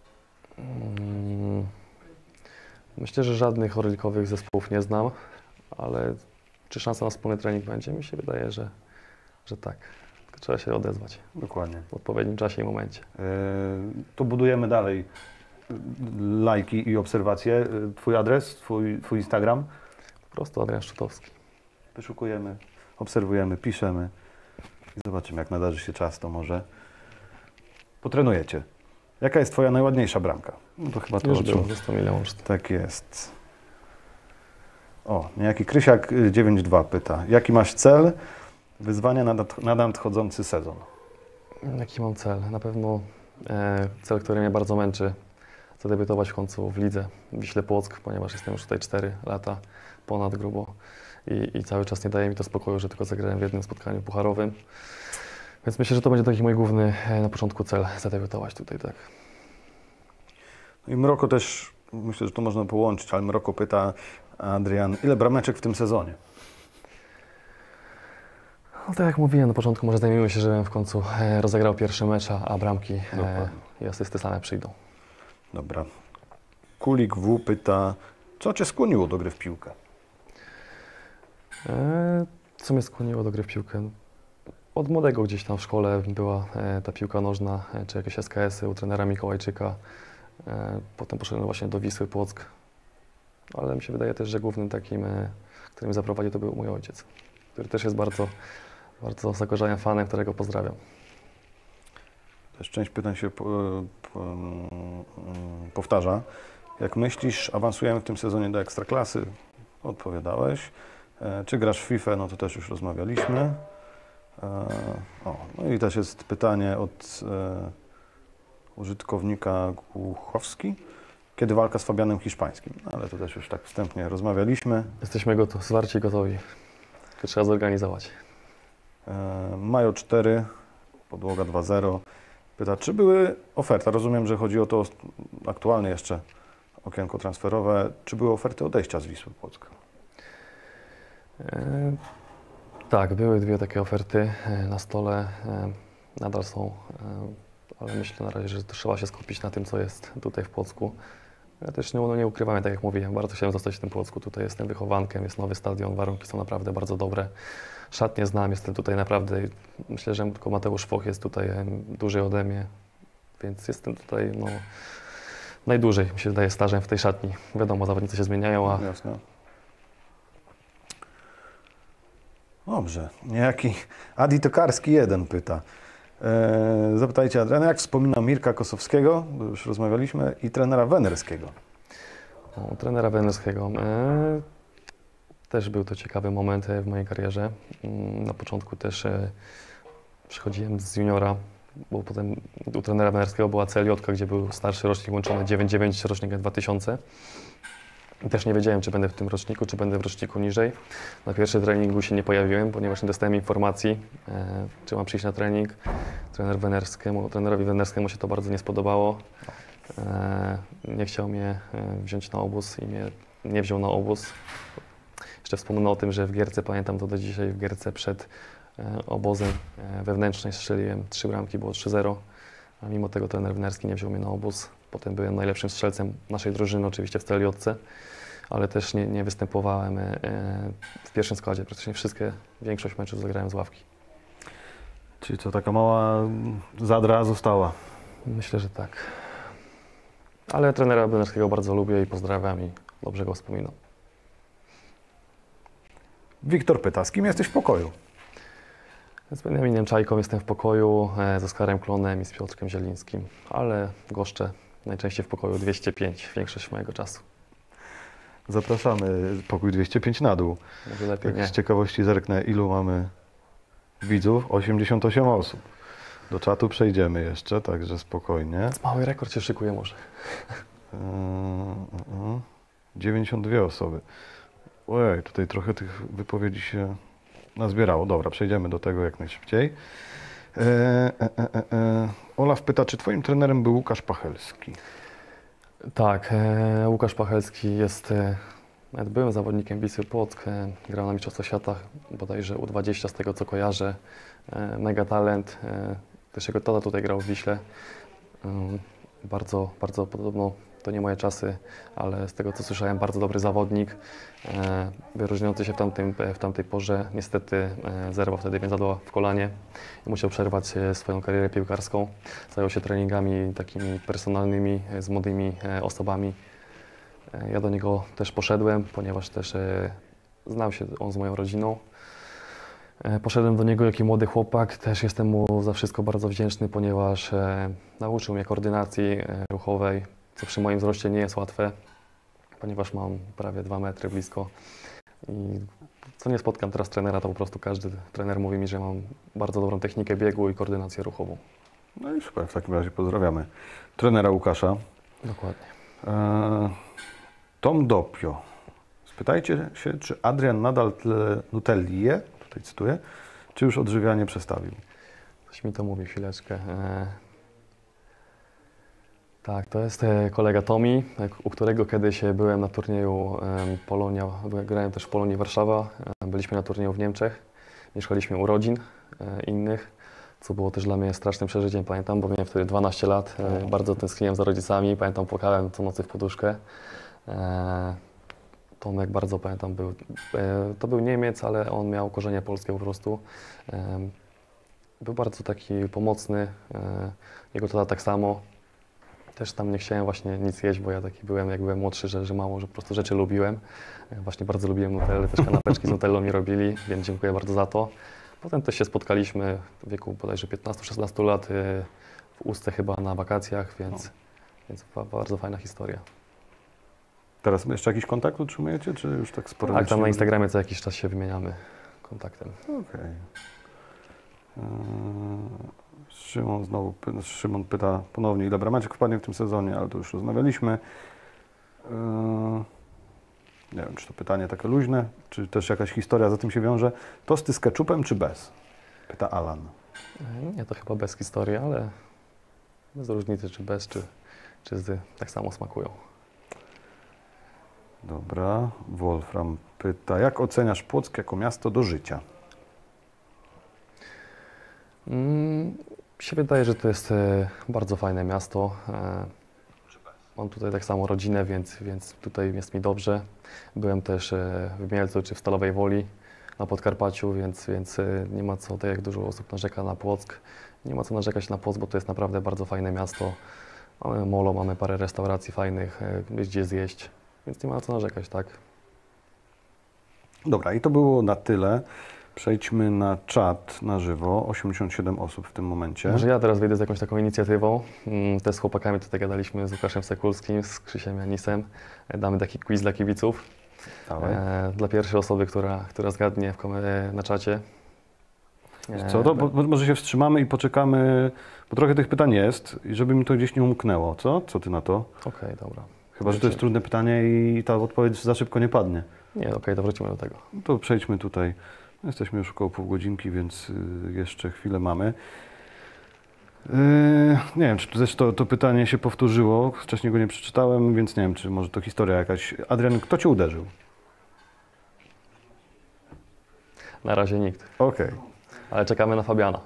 Mm, Myślę, że żadnych orlikowych zespołów nie znam, ale czy szansa na wspólny trening będzie? Mi się wydaje, że, że tak. Tylko trzeba się odezwać Dokładnie. w odpowiednim czasie i momencie. E, to budujemy dalej lajki i obserwacje. E, Twój adres, twój, twój Instagram. Po prostu Adrian Szczutowski. Wyszukujemy, obserwujemy, piszemy i zobaczymy, jak nadarzy się czas, to może potrenujecie. Jaka jest Twoja najładniejsza bramka? No to chyba to Już o czym- było, ze sto milionów. Tak jest. O, niejaki Krysiak y, dziewięć dwa pyta. Jaki masz cel wyzwania na, nad, na nadchodzący sezon? Jaki mam cel? Na pewno e, cel, który mnie bardzo męczy, zadebiutować w końcu w lidze Wiśle Płock, ponieważ jestem już tutaj cztery lata ponad grubo i, i cały czas nie daje mi to spokoju, że tylko zagrałem w jednym spotkaniu pucharowym. Więc myślę, że to będzie taki mój główny e, na początku cel, zadebiutować tutaj, tak. No i Mroko też, myślę, że to można połączyć, ale Mroko pyta, Adrian, ile brameczek w tym sezonie? No tak jak mówiłem na początku, może zajmijmy się, żebym w końcu e, rozegrał pierwszy mecz, a bramki e, i asysty same przyjdą. Dobra. Kulik W pyta, co Cię skłoniło do gry w piłkę? E, co mnie skłoniło do gry w piłkę? Od młodego gdzieś tam w szkole była e, ta piłka nożna, e, czy jakieś S K S-y u trenera Mikołajczyka. E, potem poszedłem właśnie do Wisły Płock. Ale mi się wydaje też, że głównym takim, e, który mnie zaprowadził, to był mój ojciec, który też jest bardzo, bardzo zakorzenionym fanem, którego pozdrawiam. Też część pytań się po, po, powtarza. Jak myślisz, awansujemy w tym sezonie do Ekstraklasy? Odpowiadałeś. E, czy grasz w FIFA? No to też już rozmawialiśmy. E, o, no i też jest pytanie od e, użytkownika Głuchowski. Kiedy walka z Fabianem Hiszpańskim? No, ale to też już tak wstępnie rozmawialiśmy. Jesteśmy gotowi, zwarci i gotowi. To trzeba zorganizować. E, Majo cztery, podłoga dwa zero. Pyta, czy były oferty? Rozumiem, że chodzi o to aktualne jeszcze okienko transferowe. Czy były oferty odejścia z Wisły Płock? E, tak, były dwie takie oferty e, na stole. E, nadal są, e, ale myślę na razie, że trzeba się skupić na tym, co jest tutaj w Płocku. Ja też nie, no nie ukrywam, tak jak mówiłem, bardzo chciałem zostać w tym Płocku. Tutaj jestem wychowankiem, jest nowy stadion, warunki są naprawdę bardzo dobre. Szatnie znam, jestem tutaj naprawdę, myślę, że tylko Mateusz Foch jest tutaj dłużej ode mnie, więc jestem tutaj no, najdłużej, mi się wydaje, stażem w tej szatni. Wiadomo, zawodnicy się zmieniają, a... Jasne. Dobrze. Niejaki Adi Tokarski jeden pyta. Eee, zapytajcie Adriana, jak wspomina Mirka Kosowskiego, bo już rozmawialiśmy, i trenera Wenerskiego. O, trenera Wenerskiego. E, też był to ciekawy moment w mojej karierze. Na początku też e, przychodziłem z juniora, bo potem u trenera Wenerskiego była C L J, gdzie był starszy rocznik łączony dziewięć dziewięć, rocznik dwa tysiące. I też nie wiedziałem, czy będę w tym roczniku, czy będę w roczniku niżej. Na pierwszym treningu się nie pojawiłem, ponieważ nie dostałem informacji, e, czy mam przyjść na trening. Trener Wenerskiemu, trenerowi Wenerskiemu się to bardzo nie spodobało. E, nie chciał mnie e, wziąć na obóz i mnie nie wziął na obóz. Jeszcze wspomnę o tym, że w Gierce, pamiętam to do dzisiaj, w Gierce przed e, obozem e, wewnętrznej strzeliłem trzy bramki, było trzy zero. A mimo tego trener Wenerski nie wziął mnie na obóz. Potem byłem najlepszym strzelcem naszej drużyny, oczywiście w C L J, ale też nie, nie występowałem e, w pierwszym składzie. Praktycznie wszystkie, większość meczów zagrałem z ławki. Czyli to taka mała zadra została. Myślę, że tak. Ale trenera Wenerskiego bardzo lubię i pozdrawiam i dobrze go wspominam. Wiktor pyta, z kim jesteś w pokoju? Z Benjaminem Czajką jestem w pokoju, e, z Oskarem Klonem i z Piotrkiem Zielińskim, ale goszczę najczęściej w pokoju dwieście pięć, większość mojego czasu. Zapraszamy, pokój dwieście pięć na dół. Może lepiej Tak nie. z ciekawości zerknę, ilu mamy widzów? osiemdziesiąt osiem osób. Do czatu przejdziemy jeszcze, także spokojnie. Mały rekord się szykuje może. Yy, yy, dziewięćdziesiąt dwie osoby. Ojej, tutaj trochę tych wypowiedzi się nazbierało. Dobra, przejdziemy do tego jak najszybciej. E, e, e, e. Olaf pyta, czy twoim trenerem był Łukasz Pachelski? Tak, e, Łukasz Pachelski jest, e, nawet byłem zawodnikiem Wisły Płock, e, grał na Mistrzostwach Świata, bodajże U dwadzieścia z tego co kojarzę. E, mega talent, e, też jego tata tutaj grał w Wiśle. E, bardzo, bardzo podobno, to nie moje czasy, ale z tego co słyszałem, bardzo dobry zawodnik, e, wyróżniający się w, tamtym, w tamtej porze. Niestety e, zerwał wtedy więzadła w kolanie i musiał przerwać e, swoją karierę piłkarską. Zajął się treningami takimi personalnymi e, z młodymi e, osobami. E, ja do niego też poszedłem, ponieważ też e, znał się on z moją rodziną. E, poszedłem do niego jako młody chłopak, też jestem mu za wszystko bardzo wdzięczny, ponieważ e, nauczył mnie koordynacji e, ruchowej, co przy moim wzroście nie jest łatwe, ponieważ mam prawie dwa metry blisko. I co nie spotkam teraz trenera, to po prostu każdy trener mówi mi, że mam bardzo dobrą technikę biegu i koordynację ruchową. No i super, w takim razie pozdrawiamy trenera Łukasza. Dokładnie. E, Tom Doppio. Spytajcie się, czy Adrian nadal tyle Nutelli je, tutaj cytuję, czy już odżywianie przestawił? Coś mi to mówi, chwileczkę. E... Tak, to jest e, kolega Tomi, e, u którego kiedyś e, byłem na turnieju e, Polonia, grałem też w Polonii Warszawa. E, byliśmy na turnieju w Niemczech, mieszkaliśmy u rodzin e, innych, co było też dla mnie strasznym przeżyciem, pamiętam, bo miałem wtedy dwanaście lat, e, bardzo tęskniłem za rodzicami, pamiętam, płakałem co nocy w poduszkę. E, Tomek, bardzo pamiętam, był, e, to był Niemiec, ale on miał korzenie polskie po prostu. E, był bardzo taki pomocny, e, jego tata tak samo. Też tam nie chciałem właśnie nic jeść, bo ja taki byłem, jak byłem młodszy, że, że mało, że po prostu rzeczy lubiłem. E, właśnie bardzo lubiłem Nutellę, też kanapeczki z Nutellą mi robili, więc dziękuję bardzo za to. Potem też się spotkaliśmy w wieku bodajże piętnastu szesnastu lat e, w Ustce chyba na wakacjach, więc, no. więc ba, bardzo fajna historia. Teraz jeszcze jakiś kontakt utrzymujecie, czy już tak sporadycznie? Tak, tam na Instagramie co jakiś czas się wymieniamy kontaktem. Okej. Okay. Eee, Szymon znowu py- Szymon pyta ponownie, ile bramaczek wpadnie w tym sezonie, ale to już rozmawialiśmy. Eee, nie wiem, czy to pytanie takie luźne, czy też jakaś historia za tym się wiąże. Tosty z ketchupem czy bez? Pyta Alan. E, Nie, to chyba bez historii, ale bez różnicy, czy bez, czy, czy z, tak samo smakują. Dobra. Wolfram pyta, jak oceniasz Płock jako miasto do życia? Mm, się wydaje, że to jest e, bardzo fajne miasto. E, mam tutaj tak samo rodzinę, więc, więc tutaj jest mi dobrze. Byłem też e, w Mielcu czy w Stalowej Woli na Podkarpaciu, więc, więc e, nie ma co, tak jak dużo osób narzeka na Płock, nie ma co narzekać na Płock, bo to jest naprawdę bardzo fajne miasto. Mamy molo, mamy parę restauracji fajnych, e, gdzie zjeść, więc nie ma co narzekać, tak? Dobra, i to było na tyle. Przejdźmy na czat na żywo. osiemdziesiąt siedem osób w tym momencie. Może ja teraz wyjdę z jakąś taką inicjatywą. Mm, Też z chłopakami tutaj gadaliśmy, z Łukaszem Sekulskim, z Krzysiem Janisem. E, Damy taki quiz dla kibiców. Dawaj. E, dla pierwszej osoby, która, która zgadnie w kom- e, na czacie. E, Co, to, bo, może się wstrzymamy i poczekamy, bo trochę tych pytań jest i żeby mi to gdzieś nie umknęło. Co? Co ty na to? Okej, dobra. Chyba, że to jest trudne pytanie i ta odpowiedź za szybko nie padnie. Nie, okej, to wrócimy do tego. No to przejdźmy tutaj. Jesteśmy już około pół godzinki, więc y, jeszcze chwilę mamy. Yy, nie wiem, czy też to, to pytanie się powtórzyło. Wcześniej go nie przeczytałem, więc nie wiem, czy może to historia jakaś. Adrian, kto cię uderzył? Na razie nikt, Okej. ale czekamy na Fabiana.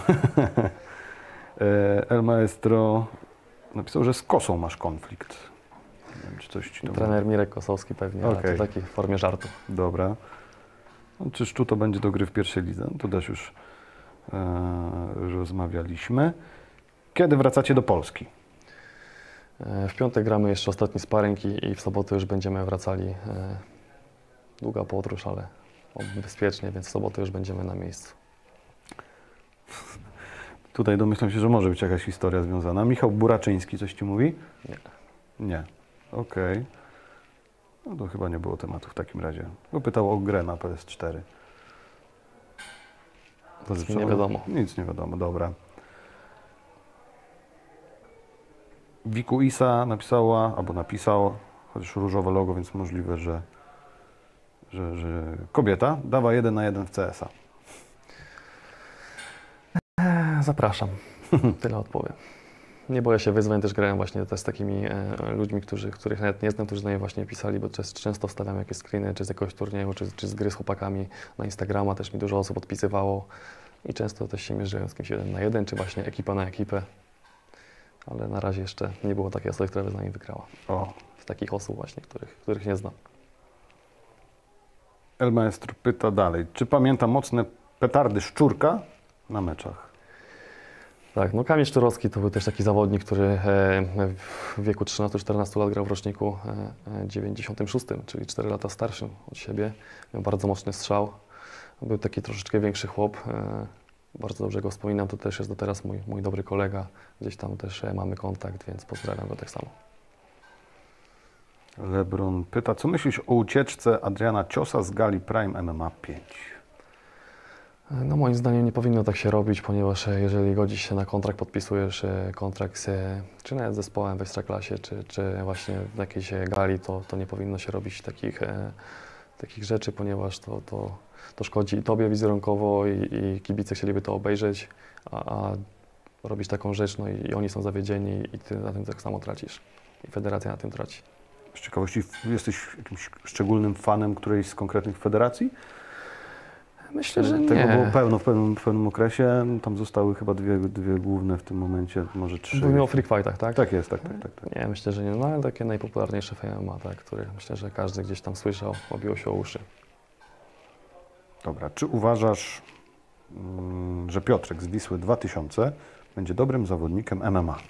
Yy, El Maestro napisał, że z Kosą masz konflikt. Nie wiem, czy coś ci to Trener Mirek Kosowski pewnie, ale Okej. to taki w formie żartu. Dobra. No, czy Szczu to będzie do gry w pierwszej lidze? No, to też już e, rozmawialiśmy. Kiedy wracacie do Polski? E, W piątek gramy jeszcze ostatni sparing i, i w sobotę już będziemy wracali. E, Długa podróż, ale oby bezpiecznie, więc w sobotę już będziemy na miejscu. Tutaj domyślam się, że może być jakaś historia związana. Michał Buraczyński coś ci mówi? Nie. Nie. Okej. No to chyba nie było tematu w takim razie. Bo pytał o grę na P S cztery. To Nic mi nie wiadomo. Nic nie wiadomo, dobra. Wiku Isa napisała, albo napisał, chociaż różowe logo, więc możliwe, że, że, że kobieta dawa jeden na jeden w C S a. Zapraszam. Tyle odpowiem. Nie boję się wyzwań, też grałem właśnie też z takimi e, ludźmi, którzy, których nawet nie znam, którzy do mnie właśnie pisali, bo często, często wstawiam jakieś screeny, czy z jakiegoś turnieju, czy, czy z gry z chłopakami na Instagrama, też mi dużo osób odpisywało i często też się mierzyłem z kimś jeden na jeden, czy właśnie ekipa na ekipę, ale na razie jeszcze nie było takiej osoby, która by z nami wygrała. O. Z takich osób właśnie, których, których nie znam. El Maestro pyta dalej, czy pamięta mocne petardy Szczurka na meczach? Tak, no Kamil Szczurowski to był też taki zawodnik, który e, w wieku trzynastu czternastu lat grał w roczniku e, dziewięćdziesiątym szóstym, czyli cztery lata starszym od siebie. Miał bardzo mocny strzał. Był taki troszeczkę większy chłop. E, bardzo dobrze go wspominam, to też jest do teraz mój, mój dobry kolega. Gdzieś tam też e, mamy kontakt, więc pozdrawiam go tak samo. Lebron pyta, co myślisz o ucieczce Adriana Ciosa z gali Prime M M A pięć? No moim zdaniem nie powinno tak się robić, ponieważ e, jeżeli godzisz się na kontrakt, podpisujesz e, kontrakt z, e, czy nawet z zespołem w Ekstraklasie, czy, czy właśnie w jakiejś e, gali, to, to nie powinno się robić takich, e, takich rzeczy, ponieważ to, to, to szkodzi i Tobie wizerunkowo i, i kibice chcieliby to obejrzeć, a, a robisz taką rzecz, no i, i oni są zawiedzieni i Ty na tym tak samo tracisz i federacja na tym traci. Z ciekawości, jesteś jakimś szczególnym fanem którejś z konkretnych federacji? Myślę, że Tego nie. było pełno w pewnym, w pewnym okresie. Tam zostały chyba dwie, dwie główne w tym momencie, może trzy. Mówimy o freak fightach, tak? Tak jest, tak, tak, tak. tak. Nie, myślę, że nie. No ale takie najpopularniejsze w M M A, tak, które myślę, że każdy gdzieś tam słyszał, obiło się o uszy. Dobra, czy uważasz, mm, że Piotrek z Wisły dwa tysiące będzie dobrym zawodnikiem M M A?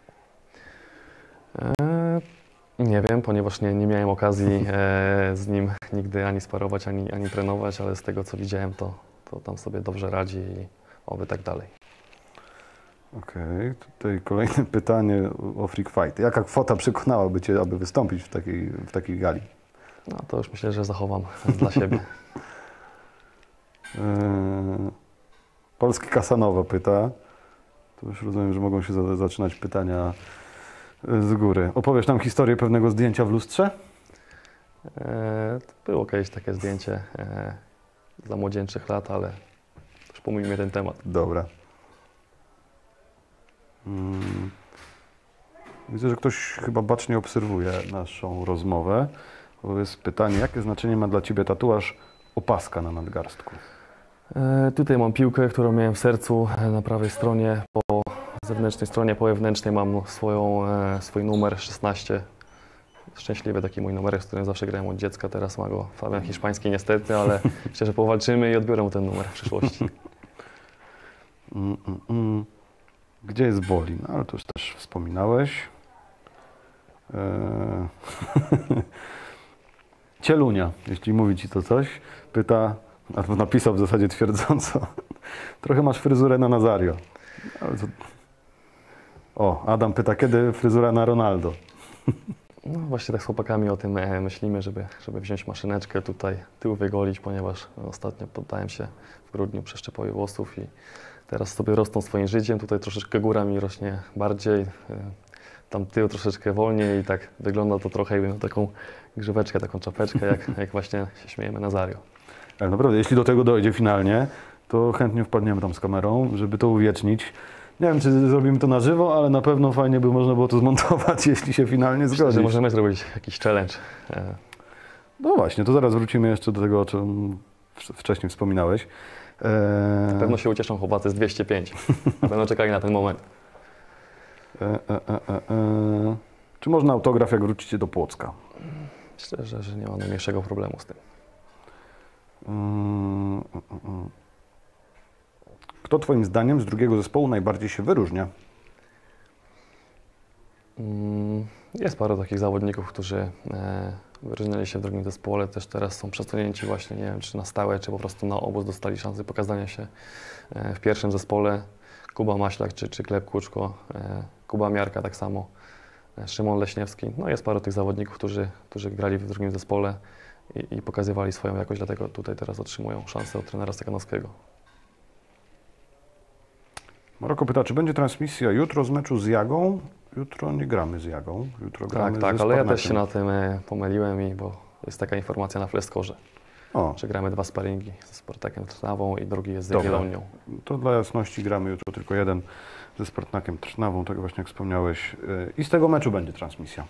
Eee, nie wiem, ponieważ nie, nie miałem okazji e, z nim nigdy ani sparować, ani, ani trenować, ale z tego co widziałem, to, to tam sobie dobrze radzi i oby tak dalej. Okej, tutaj kolejne pytanie o Freak Fight. Jaka kwota przekonałaby Cię, aby wystąpić w takiej, w takiej gali? No to już myślę, że zachowam dla siebie. Eee, Polski Kasanowa pyta. To już rozumiem, że mogą się za, zaczynać pytania z góry. Opowiesz nam historię pewnego zdjęcia w lustrze? E, było kiedyś takie zdjęcie e, za młodzieńczych lat, ale już pomijmy ten temat. Dobra. Hmm. Widzę, że ktoś chyba bacznie obserwuje naszą rozmowę. To jest pytanie, jakie znaczenie ma dla Ciebie tatuaż opaska na nadgarstku? E, tutaj mam piłkę, którą miałem w sercu e, na prawej stronie. Po zewnętrznej stronie, po wewnętrznej mam swoją, e, swój numer szesnaście. Szczęśliwy taki mój numer, z którym zawsze grałem od dziecka. Teraz ma go Fabian Hiszpański niestety, ale myślę, że powalczymy i odbiorę mu ten numer w przyszłości. Mm, mm, mm. Gdzie jest Wolin? Ale to już też wspominałeś. Eee... Cielunia, jeśli mówi Ci to coś, pyta, albo napisał w zasadzie twierdząco, trochę masz fryzurę na Nazario. Ale to... O, Adam pyta, kiedy fryzura na Ronaldo? No właśnie tak z chłopakami o tym e, myślimy, żeby, żeby wziąć maszyneczkę tutaj, tył wygolić, ponieważ ostatnio poddałem się w grudniu przeszczepowi włosów i teraz sobie rosną swoim życiem. Tutaj troszeczkę góra mi rośnie bardziej, e, tam tył troszeczkę wolniej i tak wygląda to trochę jakbym miał taką grzyweczkę, taką czapeczkę, jak, jak właśnie się śmiejemy Nazario. Ale naprawdę, jeśli do tego dojdzie finalnie, to chętnie wpadniemy tam z kamerą, żeby to uwiecznić. Nie wiem, czy zrobimy to na żywo, ale na pewno fajnie by można było to zmontować, jeśli się finalnie Myślę, zgodzi. że możemy zrobić jakiś challenge. E, No właśnie, to zaraz wrócimy jeszcze do tego, o czym wcześniej wspominałeś. Eee... Na pewno się ucieszą chłopacy z dwieście pięć. Na pewno czekali na ten moment. E, e, e, e, e. Czy można autograf, jak wrócicie do Płocka? Myślę, że, że nie ma najmniejszego problemu z tym. Mm, mm, mm. Kto Twoim zdaniem z drugiego zespołu najbardziej się wyróżnia? Mm, Jest parę takich zawodników, którzy e, wyróżnili się w drugim zespole, też teraz są przesunięci właśnie, nie wiem, czy na stałe, czy po prostu na obóz dostali szansę pokazania się e, w pierwszym zespole. Kuba Maślak, czy, czy Gleb Kuczko, e, Kuba Miarka tak samo, e, Szymon Leśniewski. No jest parę tych zawodników, którzy, którzy grali w drugim zespole i, i pokazywali swoją jakość, dlatego tutaj teraz otrzymują szansę od trenera Steganowskiego. Maroko pyta, czy będzie transmisja jutro z meczu z Jagą? Jutro nie gramy z Jagą, jutro gramy Tak, tak, ze ale ja Sparnakiem. też się na tym e, pomyliłem, i bo jest taka informacja na Fleskorze, O, że gramy dwa sparingi ze Spartakiem Trnawą i drugi jest z Dobra. Jagiellonią. to dla jasności gramy jutro tylko jeden ze Spartakiem Trnawą, tak właśnie jak wspomniałeś. Yy, I z tego meczu będzie transmisja.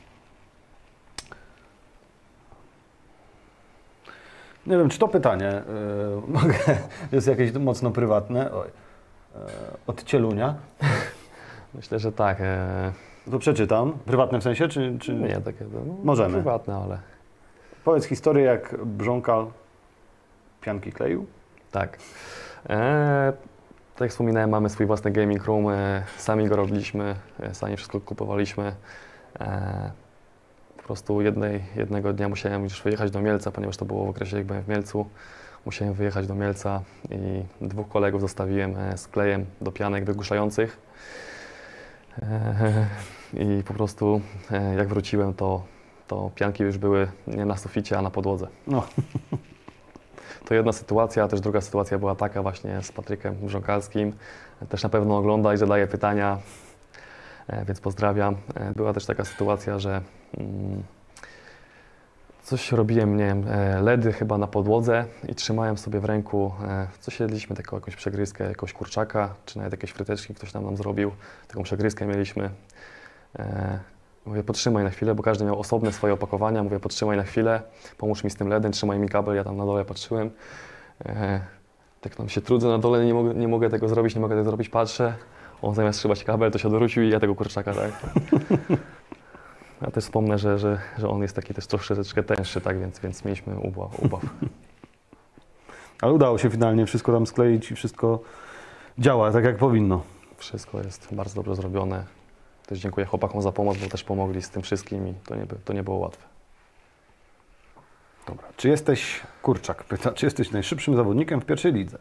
Nie wiem, czy to pytanie yy, mogę, jest jakieś mocno prywatne. Oj. Yy, od Cielunia. Myślę, że tak. E, To przeczytam. Prywatne w sensie, czy... czy... nie takie no, Możemy. prywatne, ale Powiedz historię, jak Brząkal pianki kleił. tak. E, tak jak wspominałem, mamy swój własny gaming room, e, sami go robiliśmy, e, sami wszystko kupowaliśmy. E, po prostu jednej, jednego dnia musiałem już wyjechać do Mielca, ponieważ to było w okresie, jak byłem w Mielcu. Musiałem wyjechać do Mielca i dwóch kolegów zostawiłem e, z klejem do pianek wygłuszających. E, I po prostu e, jak wróciłem, to, to pianki już były nie na suficie, a na podłodze. No. To jedna sytuacja, a też druga sytuacja była taka właśnie z Patrykiem Brząkalskim. Też na pewno ogląda i zadaje pytania, więc pozdrawiam. Była też taka sytuacja, że mm, coś robiłem, nie wiem, ledy chyba na podłodze i trzymałem sobie w ręku, coś jedliśmy, taką jakąś przegryzkę, jakiegoś kurczaka, czy nawet jakieś fryteczki ktoś tam nam zrobił. Taką przegryzkę mieliśmy. Mówię, potrzymaj na chwilę, bo każdy miał osobne swoje opakowania. Mówię, potrzymaj na chwilę, pomóż mi z tym ledem, trzymaj mi kabel, ja tam na dole patrzyłem. E, tak tam się trudzę na dole, nie mogę, nie mogę tego zrobić, nie mogę tego zrobić, patrzę. On zamiast trzymać kabel, to się odwrócił i ja tego kurczaka, tak. Ja też wspomnę, że, że, że on jest taki też troszeczkę tęższy, tak, więc, więc mieliśmy ubaw. ubaw. Ale udało się finalnie wszystko tam skleić i wszystko działa tak, jak powinno. Wszystko jest bardzo dobrze zrobione. Też dziękuję chłopakom za pomoc, bo też pomogli z tym wszystkim i to nie, to nie było łatwe. Dobra. Czy jesteś, Kurczak pyta, czy jesteś najszybszym zawodnikiem w pierwszej lidze?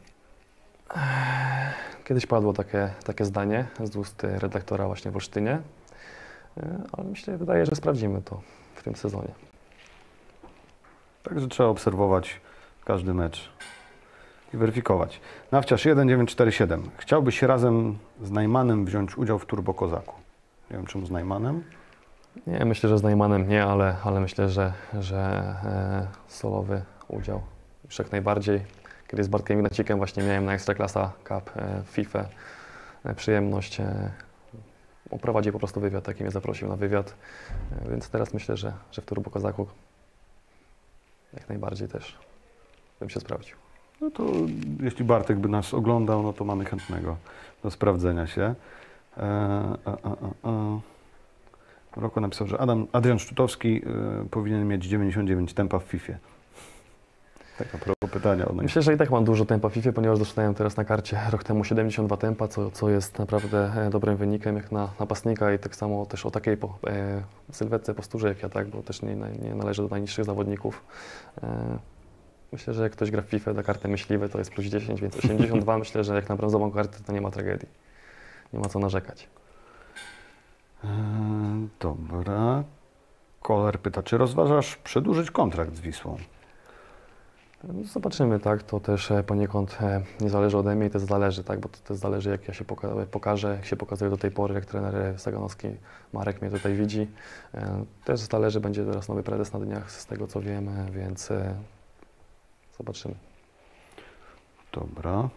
Kiedyś padło takie, takie zdanie z ust redaktora właśnie w Olsztynie, ale myślę, wydaje, że sprawdzimy to w tym sezonie. Także trzeba obserwować każdy mecz i weryfikować. Nawciarz jeden dziewięć cztery siedem. Chciałbyś razem z Najmanem wziąć udział w Turbo Kozaku? Nie wiem, czemu z Najmanem? Nie, myślę, że z Najmanem nie, ale, ale myślę, że, że e, solowy udział już jak najbardziej. Kiedy z Bartkiem Ignacikiem właśnie miałem na Ekstraklasa Cup e, w FIFA e, przyjemność e, oprowadził po prostu wywiad, taki mnie zaprosił na wywiad, e, więc teraz myślę, że, że w Turbo Kozaku jak najbardziej też bym się sprawdził. No to jeśli Bartek by nas oglądał, no to mamy chętnego do sprawdzenia się. E, a, a, a, a. Roko napisał, że Adam, Adrian Szczutowski y, powinien mieć dziewięćdziesiąt dziewięć tempa w FIFA. Tak a propos pytania. Od Myślę, że i tak mam dużo tempa w FIFA, ponieważ dostałem teraz na karcie rok temu siedemdziesiąt dwa tempa, co, co jest naprawdę e, dobrym wynikiem jak na napastnika i tak samo też o takiej po, e, sylwetce, posturze jak ja, tak, bo też nie, nie należy do najniższych zawodników. E, myślę, że jak ktoś gra w FIFA na kartę myśliwe, to jest plus dziesięć, więc osiemdziesiąt dwa myślę, że jak na brązową kartę to nie ma tragedii. Nie ma co narzekać. Eee, dobra. Koler pyta, czy rozważasz przedłużyć kontrakt z Wisłą? Zobaczymy, tak, to też poniekąd nie zależy ode mnie i też zależy, tak, bo to też zależy jak ja się poka- pokażę, jak się pokazuję do tej pory, jak trener Saganowski Marek mnie tutaj widzi. Też zależy, będzie teraz nowy prezes na dniach, z tego co wiem, więc zobaczymy. Dobra.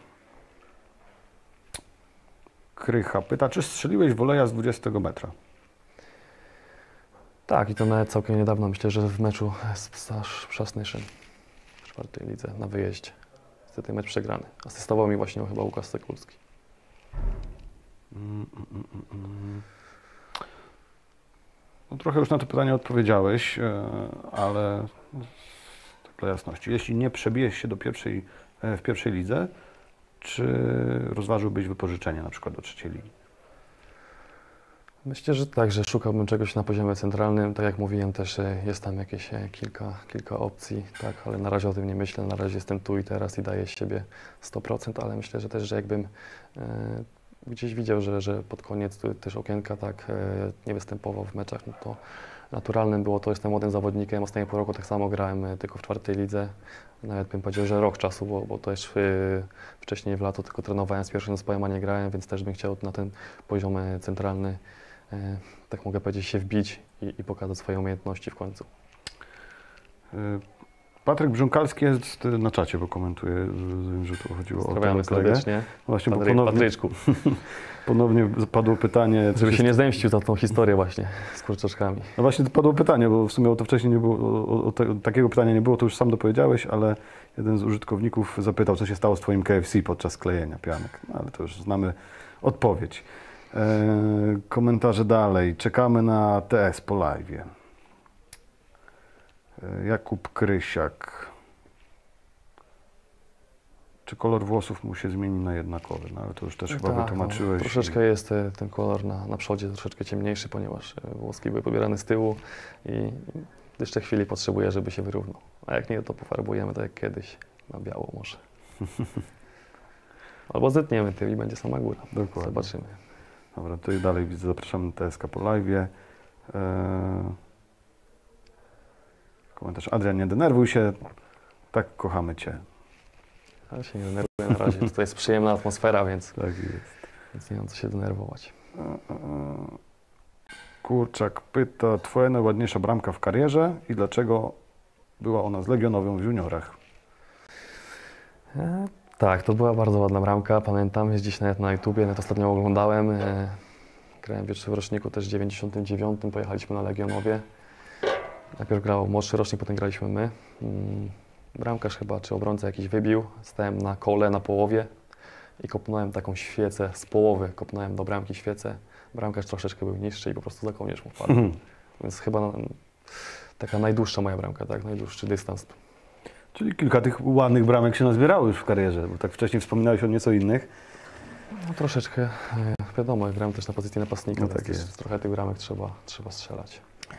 Krycha pyta, czy strzeliłeś woleja z dwudziestego metra? Tak, i to nawet całkiem niedawno, myślę, że w meczu z Psasz Nation w czwartej lidze na wyjeździe. Niestety mecz przegrany. Asystował mi właśnie chyba Łukasz Sekulski. Mm, mm, mm, mm. No, trochę już na to pytanie odpowiedziałeś, ale dla jasności. Jeśli nie przebijesz się do pierwszej, w pierwszej lidze, czy rozważyłbyś wypożyczenie na przykład do trzeciej ligi? Myślę, że tak, że szukałbym czegoś na poziomie centralnym. Tak jak mówiłem, też jest tam jakieś kilka, kilka opcji, tak, ale na razie o tym nie myślę. Na razie jestem tu i teraz i daję z siebie sto procent, ale myślę, że też, że jakbym e, gdzieś widział, że, że pod koniec też okienka tak e, nie występował w meczach, no to naturalnym było to, jestem młodym zawodnikiem. Ostatnie pół roku tak samo grałem e, tylko w czwartej lidze. Nawet bym powiedział, że rok czasu, bo, bo też e, wcześniej w lato tylko trenowałem z pierwszym zespołem, a nie grałem, więc też bym chciał na ten poziom e, centralny, e, tak mogę powiedzieć, się wbić i, i pokazać swoje umiejętności w końcu. Patryk Brząkalski jest na czacie, bo komentuje, rozumiem, że tu chodziło o Pozdrawiamy serdecznie. Właśnie, bo Patry, ponownie, Patryczku. ponownie padło pytanie... Żeby się nie zemścił za tą historię właśnie z kurczaczkami. No właśnie padło pytanie, bo w sumie o to wcześniej nie było, o, o te, takiego pytania nie było, to już sam dopowiedziałeś, ale jeden z użytkowników zapytał, co się stało z twoim K F C podczas klejenia pianek. No, ale to już znamy odpowiedź. E, komentarze dalej. Czekamy na T S po live'ie. E, Jakub Krysiak. Czy kolor włosów mu się zmieni na jednakowy? No ale to już też chyba Tak, wytłumaczyłeś. no, troszeczkę i... jest ten kolor na, na przodzie troszeczkę ciemniejszy, ponieważ włoski były pobierane z tyłu i jeszcze chwili potrzebuję, żeby się wyrównał. A jak nie, to pofarbujemy tak jak kiedyś, na biało może. Albo zetniemy tył i będzie sama góra. Dokładnie. Zobaczymy. Dobra, to i dalej widzę, zapraszamy na T S K po live'ie. Eee... Komentarz: Adrian, nie denerwuj się, tak kochamy Cię. Ale się nie denerwuję na razie. To jest przyjemna atmosfera, więc, Tak jest. więc nie mam co się denerwować. Kurczak pyta, Twoja najładniejsza bramka w karierze i dlaczego była ona z Legionowym w juniorach? E, tak, to była bardzo ładna bramka, pamiętam, jest gdzieś nawet na YouTubie, nawet ostatnio oglądałem. E, grałem w roczniku też w dziewięćdziesiątym dziewiątym, pojechaliśmy na Legionowie. Najpierw grał młodszy rocznik, potem graliśmy my. Mm, bramkarz chyba, czy obrońca jakiś wybił, stałem na kole, na połowie i kopnąłem taką świecę z połowy, kopnąłem do bramki świecę. Bramkarz troszeczkę był niższy i po prostu za kołnierz mu wpadł. Mhm. Więc chyba no, taka najdłuższa moja bramka, tak, najdłuższy dystans. Czyli kilka tych ładnych bramek się nazbierało już w karierze, bo tak wcześniej wspominałeś o nieco innych. No, troszeczkę, e, wiadomo, grałem też na pozycji napastnika, No więc tak też jest. trochę tych bramek trzeba, trzeba strzelać.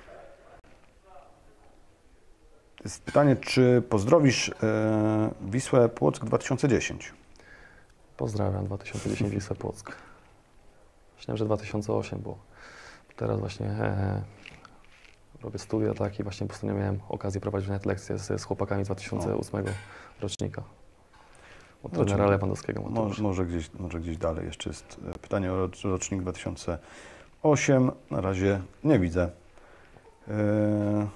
Jest pytanie, czy pozdrowisz e, Wisłę Płock dwa tysiące dziesięć? Pozdrawiam, dwa tysiące dziesięć Wisła Płock. Myślałem, że dwa tysiące osiem, bo teraz właśnie e, robię studia, tak, i właśnie po prostu nie miałem okazji prowadzić nawet lekcje z, z chłopakami z dwa tysiące ósmego rocznika. Od Znaczy, trenera Lewandowskiego. Może, może, gdzieś, może gdzieś dalej jeszcze jest e, pytanie o rocz- rocznik dwa tysiące osiem. Na razie nie widzę. E,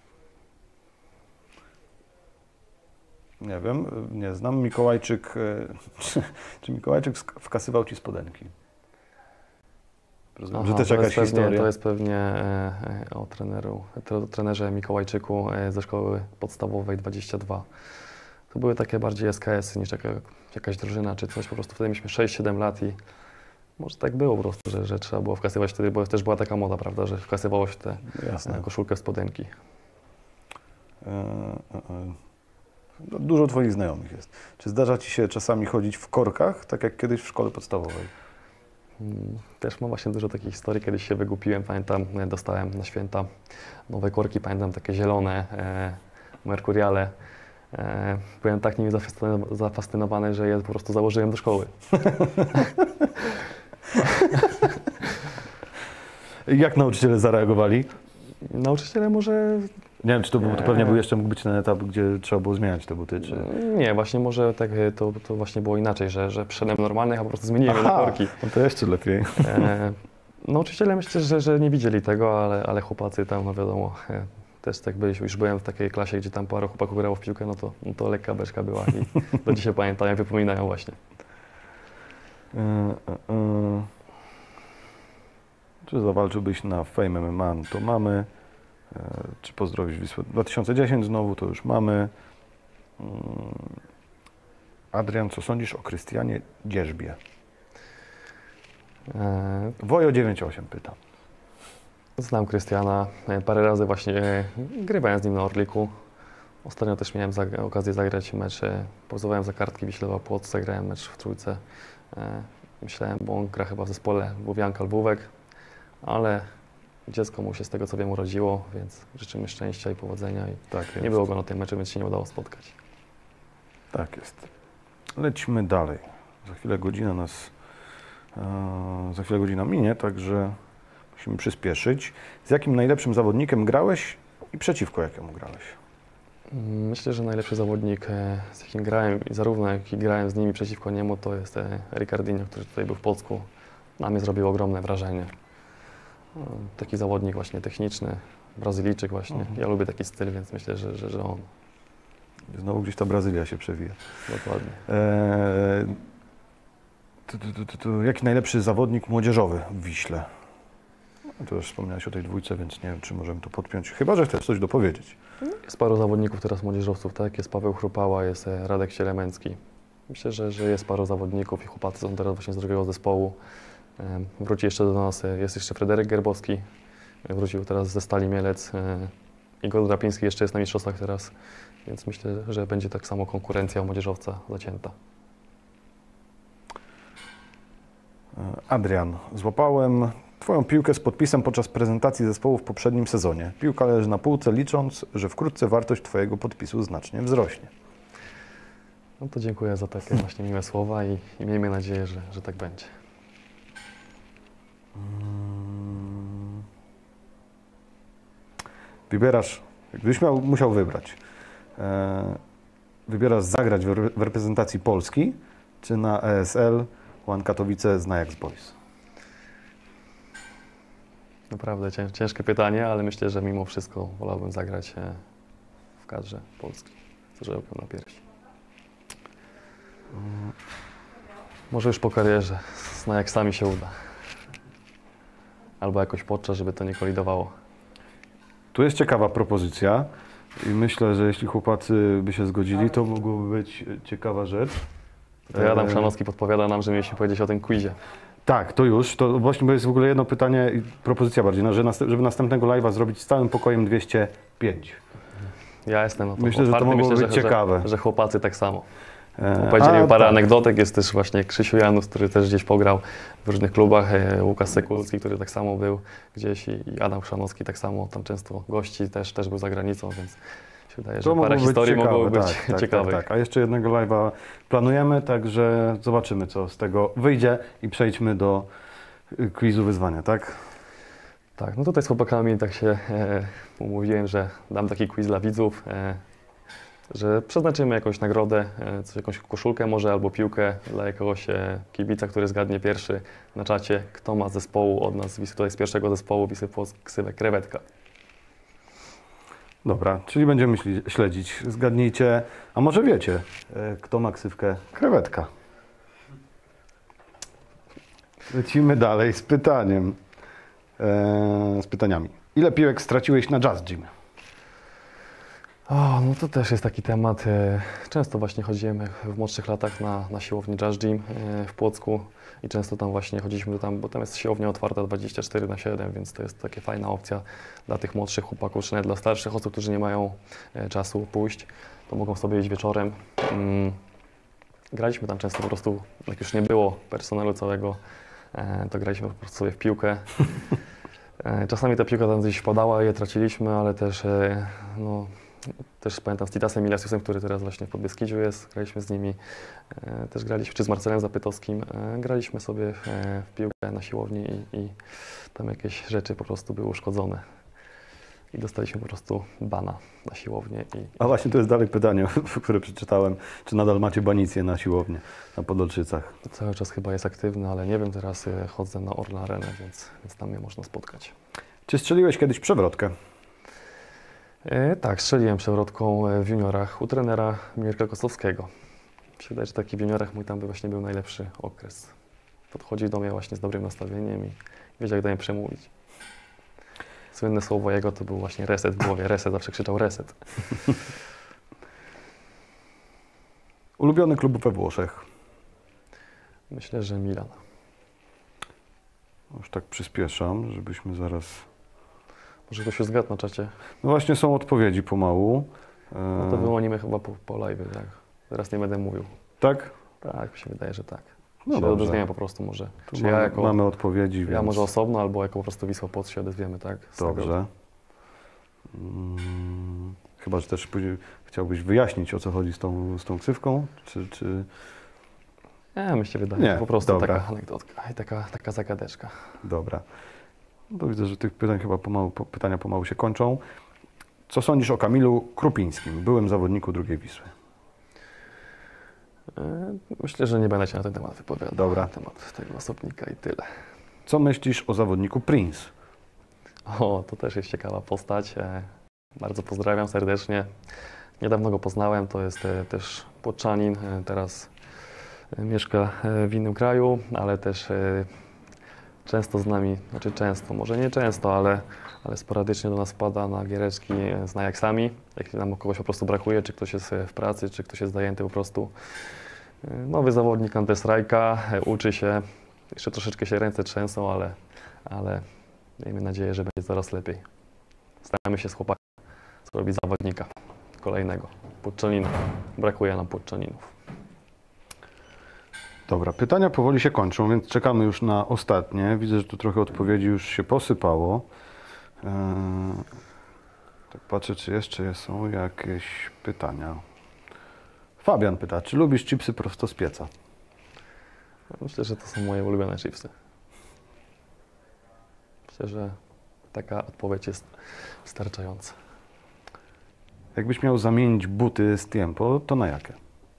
nie wiem, nie znam. Mikołajczyk, e, czy, czy Mikołajczyk sk- wkasywał Ci spodenki? Rozumiem, że Aha, też to jakaś jest pewnie, historia. To jest pewnie e, e, o treneru, tre, trenerze Mikołajczyku e, ze szkoły podstawowej dwadzieścia dwa. To były takie bardziej S K S-y niż jaka, jakaś drużyna czy coś. Po prostu wtedy mieliśmy sześć siedem lat i może tak było po prostu, że, że trzeba było wkasywać wtedy, bo też była taka moda, prawda, że wkasywało się te Jasne. e, koszulkę spodenki. E, e, e. No, dużo Twoich znajomych jest. Czy zdarza Ci się czasami chodzić w korkach, tak jak kiedyś w szkole podstawowej? Mm, Też mam właśnie dużo takich historii, kiedyś się wygupiłem, pamiętam, e, dostałem na święta nowe korki, pamiętam takie zielone, e, Mercuriale. E, byłem tak nimi zafascynowa- zafascynowany, że je po prostu założyłem do szkoły. Jak nauczyciele zareagowali? Nauczyciele może... Nie wiem, czy to, był, to Nie. pewnie był jeszcze mógł być ten etap, gdzie trzeba było zmieniać te buty, czy... Nie, właśnie może tak, e, to, to właśnie było inaczej, że, że przyszedłem normalnych, a po prostu zmieniłem je na korki. no to jeszcze lepiej. E, nauczyciele myślę, że, że nie widzieli tego, ale, ale chłopacy tam, no wiadomo, e, też tak byliśmy, już byłem w takiej klasie, gdzie tam parę chłopaków grało w piłkę, no to, no to lekka beczka była i do dzisiaj pamiętają, wypominają właśnie. E, e, e. Czy zawalczyłbyś na Fame M M A? No to mamy. E, czy pozdrowisz Wisłę? dwa tysiące dziesięć znowu, to już mamy. Mm. Adrian, co sądzisz o Krystianie Dzierzbie? E, Wojo dziewięć osiem pyta. Znam Krystiana, e, parę razy właśnie e, grywałem z nim na Orliku. Ostatnio też miałem za, okazję zagrać mecz, e, pozowałem za kartki Wiślewa Płock, zagrałem mecz w trójce. E, myślałem, bo on gra chyba w zespole Lwowianka Lwówek, ale dziecko mu się z tego co wiem urodziło, więc życzymy szczęścia i powodzenia i Tak jest. nie było go na tym meczu, więc się nie udało spotkać. Tak jest. Lecimy dalej. Za chwilę godzina nas, e, za chwilę godzina minie, także musimy przyspieszyć. Z jakim najlepszym zawodnikiem grałeś i przeciwko jakiemu grałeś? Myślę, że najlepszy zawodnik, e, z jakim grałem, i zarówno jak i grałem z nimi przeciwko niemu, to jest e, Ricardinho, który tutaj był w Płocku. Na mnie zrobił ogromne wrażenie. E, Taki zawodnik właśnie techniczny, Brazylijczyk właśnie. Mhm. Ja lubię taki styl, więc myślę, że, że, że on Znowu gdzieś ta Brazylia się przewija. dokładnie. E, tu, tu, tu, tu, tu, jaki najlepszy zawodnik młodzieżowy w Wiśle? No, to już wspomniałeś o tej dwójce, więc nie wiem, czy możemy to podpiąć. Chyba że chcesz coś dopowiedzieć. Jest paru zawodników teraz młodzieżowców, tak? Jest Paweł Chrupała, jest e, Radek Sielemęcki. Myślę, że, że jest paru zawodników i chłopacy są teraz właśnie z drugiego zespołu. E, Wróci jeszcze do nas, e, jest jeszcze Fryderyk Gerbowski, e, wrócił teraz ze Stali Mielec. e, Igor Drapiński jeszcze jest na mistrzostwach teraz, więc myślę, że będzie tak samo konkurencja o młodzieżowca zacięta. E, Adrian, złapałem Twoją piłkę z podpisem podczas prezentacji zespołu w poprzednim sezonie. Piłka leży na półce, licząc, że wkrótce wartość Twojego podpisu znacznie wzrośnie. No to dziękuję za takie właśnie miłe słowa i, i miejmy nadzieję, że, że tak będzie. Mm. Wybierasz Gdybyś miał, musiał wybrać, e, wybierasz zagrać w, re- w reprezentacji Polski, czy na E S L One Katowice z Ajax Boys? Naprawdę cię- ciężkie pytanie, ale myślę, że mimo wszystko wolałbym zagrać e, w kadrze Polski z orzełkiem na piersi. Może już po karierze z Ajaxami się uda. Albo jakoś podczas, żeby to nie kolidowało. Tu jest ciekawa propozycja i myślę, że jeśli chłopacy by się zgodzili, to mogłoby być ciekawa rzecz. Tutaj Adam E, Chrzanowski podpowiada nam, że mieliśmy powiedzieć o tym quizie. Tak, to już. To właśnie bo jest w ogóle jedno pytanie i propozycja bardziej, no, że następ, żeby następnego live'a zrobić z całym pokojem dwieście pięć. Ja jestem na to Myślę, że to otwarty. mogło Myślę, być że, ciekawe. Że, że chłopacy tak samo. E, Powiedzieli a, parę tak. anegdotek. Jest też właśnie Krzysiu Janus, który też gdzieś pograł w różnych klubach. e, Łukasz Sekulski, który tak samo był gdzieś i i Adam Chrzanowski tak samo tam często gości, też, też był za granicą, więc się wydaje, że To parę mogło być historii ciekawe, mogłoby być tak, tak, ciekawych. Tak, tak. A jeszcze jednego live'a planujemy, także zobaczymy, co z tego wyjdzie i przejdźmy do y, quizu wyzwania, tak? Tak, no tutaj z chłopakami tak się e, umówiłem, że dam taki quiz dla widzów, e, że przeznaczymy jakąś nagrodę, e, coś, jakąś koszulkę może albo piłkę dla jakiegoś e, kibica, który zgadnie pierwszy na czacie, kto ma z zespołu od nas, Wisły, tutaj z pierwszego zespołu Wisły Płock ksywę Krewetka. Dobra, czyli będziemy śli- śledzić. Zgadnijcie, a może wiecie, y, kto ma ksywkę Krewetka? Lecimy dalej z pytaniem. E, z pytaniami. Ile piłek straciłeś na Just Gym? O, no to też jest taki temat. e, Często właśnie chodziłem jak w młodszych latach na, na siłownię Just Gym e, w Płocku i często tam właśnie chodziliśmy tam, bo tam jest siłownia otwarta dwadzieścia cztery na siedem, więc to jest taka fajna opcja dla tych młodszych chłopaków, czy nawet dla starszych osób, którzy nie mają e, czasu pójść, to mogą sobie iść wieczorem. Mm, Graliśmy tam często po prostu, jak już nie było personelu całego, e, to graliśmy po prostu sobie w piłkę. E, Czasami ta piłka tam gdzieś padała i je traciliśmy, ale też, e, no, też pamiętam z Titasem Milesiusem, który teraz właśnie w Podbeskidziu jest, graliśmy z nimi, e, też graliśmy, czy z Marcelem Zapytowskim, e, graliśmy sobie w, e, w piłkę na siłowni i, i tam jakieś rzeczy po prostu były uszkodzone. I dostaliśmy po prostu bana na siłownię. I, A właśnie to jest dalej pytanie, które przeczytałem. Czy nadal macie banicję na siłownię, na Podolczycach? cały czas chyba jest aktywny, ale nie wiem, teraz e, chodzę na Orla Arenę, więc, więc tam mnie można spotkać. Czy strzeliłeś kiedyś przewrotkę? E, tak, strzeliłem przewrotką e, w juniorach u trenera Mirka Kosowskiego. Mi się wydaje, że taki w juniorach mój tam by właśnie był najlepszy okres. Podchodził do mnie właśnie z dobrym nastawieniem i wiedział, jak do mnie przemówić. Słynne słowo jego to był właśnie reset w głowie. Reset, zawsze krzyczał reset. Ulubiony klub we Włoszech? Myślę, że Milan. Już tak przyspieszam, żebyśmy zaraz... Może ktoś się zgadł na czacie? No właśnie są odpowiedzi pomału. E, No to wyłonimy chyba po, po live, tak. Teraz nie będę mówił. Tak? Tak, mi się wydaje, że tak. No się dobrze. odezwiemy po prostu może. Tu Czy mamy, ja jako, mamy odpowiedzi, ja więc... może osobno, albo jako po prostu Wisła Płock się odezwiemy, tak? Z tego. Dobrze. Mm, chyba, że też później chciałbyś wyjaśnić, o co chodzi z tą, z tą ksywką, czy... czy... Nie, mi się wydaje, Nie, że po prostu dobra. taka anegdotka i taka, taka zagadeczka. Dobra. No to widzę, że tych pytań chyba pomału, po, pytania pomału się kończą. Co sądzisz o Kamilu Krupińskim, byłym zawodniku drugiej Wisły? E, Myślę, że nie będę się na ten temat wypowiadał. Dobra. Na temat tego osobnika i tyle. Co myślisz o zawodniku Prince? O, to też jest ciekawa postać. E, Bardzo pozdrawiam serdecznie. Niedawno go poznałem, to jest e, też Płoczanin, e, teraz e, mieszka e, w innym kraju, ale też e, często z nami, znaczy często, może nie często, ale, ale sporadycznie do nas wpada na giereczki e, z Ajaxami. Jak nam kogoś po prostu brakuje, czy ktoś jest e, w pracy, czy ktoś jest zajęty po prostu. E, Nowy zawodnik Counter-Strike'a, e, uczy się, jeszcze troszeczkę się ręce trzęsą, ale, ale miejmy nadzieję, że będzie coraz lepiej. Staramy się z chłopakami zrobić zawodnika kolejnego, Płoczaninów. Brakuje nam Płoczaninów. Dobra, pytania powoli się kończą, więc czekamy już na ostatnie. Widzę, że tu trochę odpowiedzi już się posypało. Eee, tak patrzę, czy jeszcze są jakieś pytania. Fabian pyta, czy lubisz chipsy prosto z pieca? Myślę, że to są moje ulubione chipsy. Myślę, że taka odpowiedź jest wystarczająca. Jakbyś miał zamienić buty z Tiempo, to na jakie?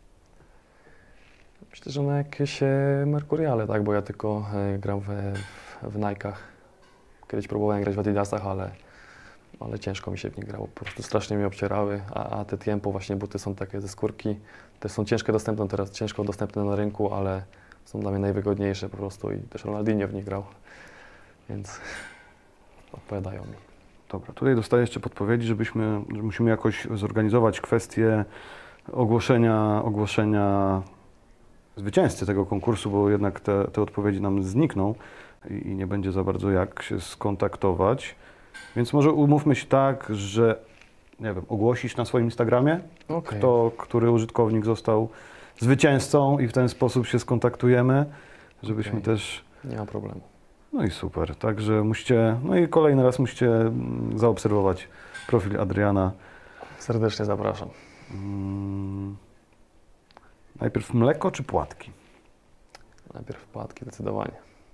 Myślę, że na jakieś e, Mercuriale, tak, bo ja tylko e, gram w, w Nike'ach. Kiedyś próbowałem grać w Adidasach, ale, ale ciężko mi się w nich grało, po prostu strasznie mnie obcierały, a, a te Tiempo właśnie buty są takie ze skórki, też są ciężko dostępne, teraz ciężko dostępne na rynku, ale są dla mnie najwygodniejsze po prostu i też Ronaldinho w nich grał, więc odpowiadają mi. Dobra, tutaj dostaję jeszcze podpowiedzi, żebyśmy, że musimy jakoś zorganizować kwestię ogłoszenia, ogłoszenia zwycięzcy tego konkursu, bo jednak te, te odpowiedzi nam znikną i, i nie będzie za bardzo jak się skontaktować. Więc może umówmy się tak, że nie wiem, ogłosić na swoim Instagramie, Okay. kto, który użytkownik został zwycięzcą i w ten sposób się skontaktujemy, żebyśmy Okay. też... Nie ma problemu. No i super, także musicie, no i kolejny raz musicie mm, zaobserwować profil Adriana. Serdecznie zapraszam. Mm, najpierw mleko czy płatki? Najpierw płatki, zdecydowanie.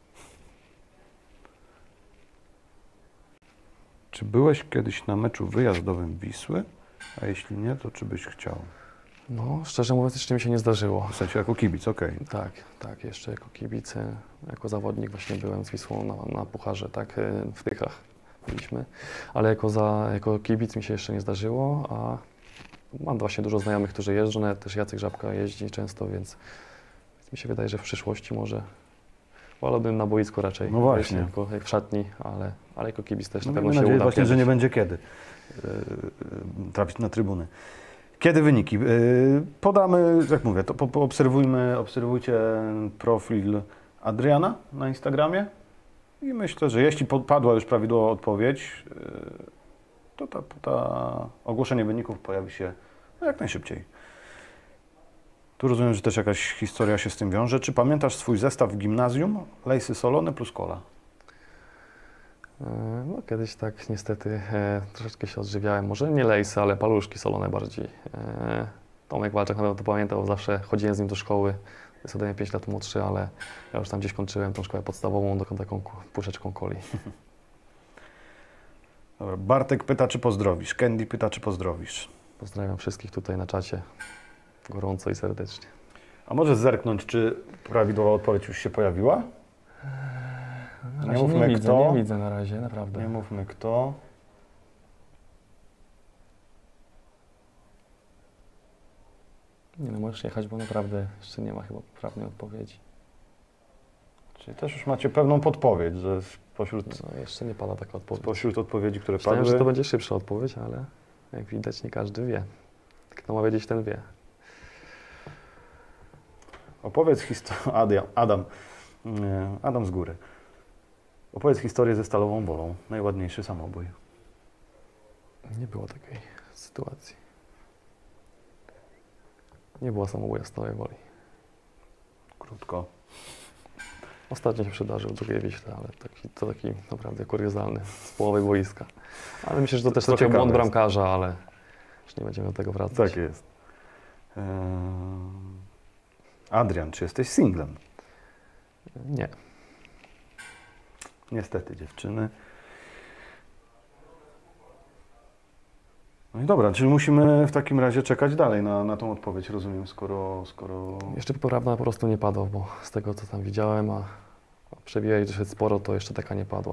Czy byłeś kiedyś na meczu wyjazdowym Wisły? A jeśli nie, to czy byś chciał? No, szczerze mówiąc, jeszcze mi się nie zdarzyło. W sensie jako kibic, okej. Tak, tak, jeszcze jako kibic, e, jako zawodnik właśnie byłem z Wisłą na, na pucharze, tak, e, w Tychach byliśmy, ale jako, za, jako kibic mi się jeszcze nie zdarzyło, a mam właśnie dużo znajomych, którzy jeżdżą, nawet też Jacek Żabka jeździ często, więc, więc mi się wydaje, że w przyszłości może wolałbym na boisku raczej, No właśnie. jako, jak w szatni, ale, ale jako kibic też No na pewno miejmy się nadzieję uda właśnie, kiedyś. że nie będzie kiedy yy, yy, trafić na trybuny. Kiedy wyniki? Yy, podamy, jak mówię, to po, poobserwujmy, obserwujcie profil Adriana na Instagramie i myślę, że jeśli padła już prawidłowa odpowiedź, yy, to ta, ta ogłoszenie wyników pojawi się no, jak najszybciej. Tu rozumiem, że też jakaś historia się z tym wiąże. Czy pamiętasz swój zestaw w gimnazjum? Lejsy solone plus cola. E, No, kiedyś tak niestety e, troszeczkę się odżywiałem, może nie lejsy, ale paluszki solone bardziej. E, Tomek Walczak na pewno to pamiętał, zawsze chodziłem z nim do szkoły, jest ode mnie pięć lat młodszy, ale ja już tam gdzieś kończyłem tą szkołę podstawową, taką, taką ku- puszeczką coli. Dobra, Bartek pyta, czy pozdrowisz. Candy pyta, czy pozdrowisz. Pozdrawiam wszystkich tutaj na czacie, gorąco i serdecznie. A możesz zerknąć, czy prawidłowa odpowiedź już się pojawiła? Na Nie razie mówmy nie widzę, kto. nie widzę na razie, naprawdę. Nie mówmy kto. Nie no, możesz jechać, bo naprawdę jeszcze nie ma chyba poprawnej odpowiedzi. Czyli też już macie pewną podpowiedź, że spośród, No, jeszcze nie pada taka odpowiedź. spośród odpowiedzi, które Myślałem, padły... że to będzie szybsza odpowiedź, ale jak widać nie każdy wie. Kto ma wiedzieć, ten wie. Opowiedz historię... Adam, Adam, nie, Adam z góry. Opowiedz historię ze Stalową Wolą. Najładniejszy samobój. Nie było takiej sytuacji. Nie było samobuja Stalowej Woli. Krótko. Ostatnio się przydarzył w drugiej Wiśle, ale taki, to taki naprawdę kuriozalny, z połowy boiska. Ale myślę, że to też To trochę ciekawe błąd jest. bramkarza, ale już nie będziemy do tego wracać. Tak jest. Eee... Adrian, czy jesteś singlem? Nie. Niestety, dziewczyny. No i dobra, czyli musimy w takim razie czekać dalej na, na tą odpowiedź, rozumiem, skoro... skoro... Jeszcze poprawna po prostu nie padła, bo z tego co tam widziałem, a, a przewijać dosyć sporo, to jeszcze taka nie padła.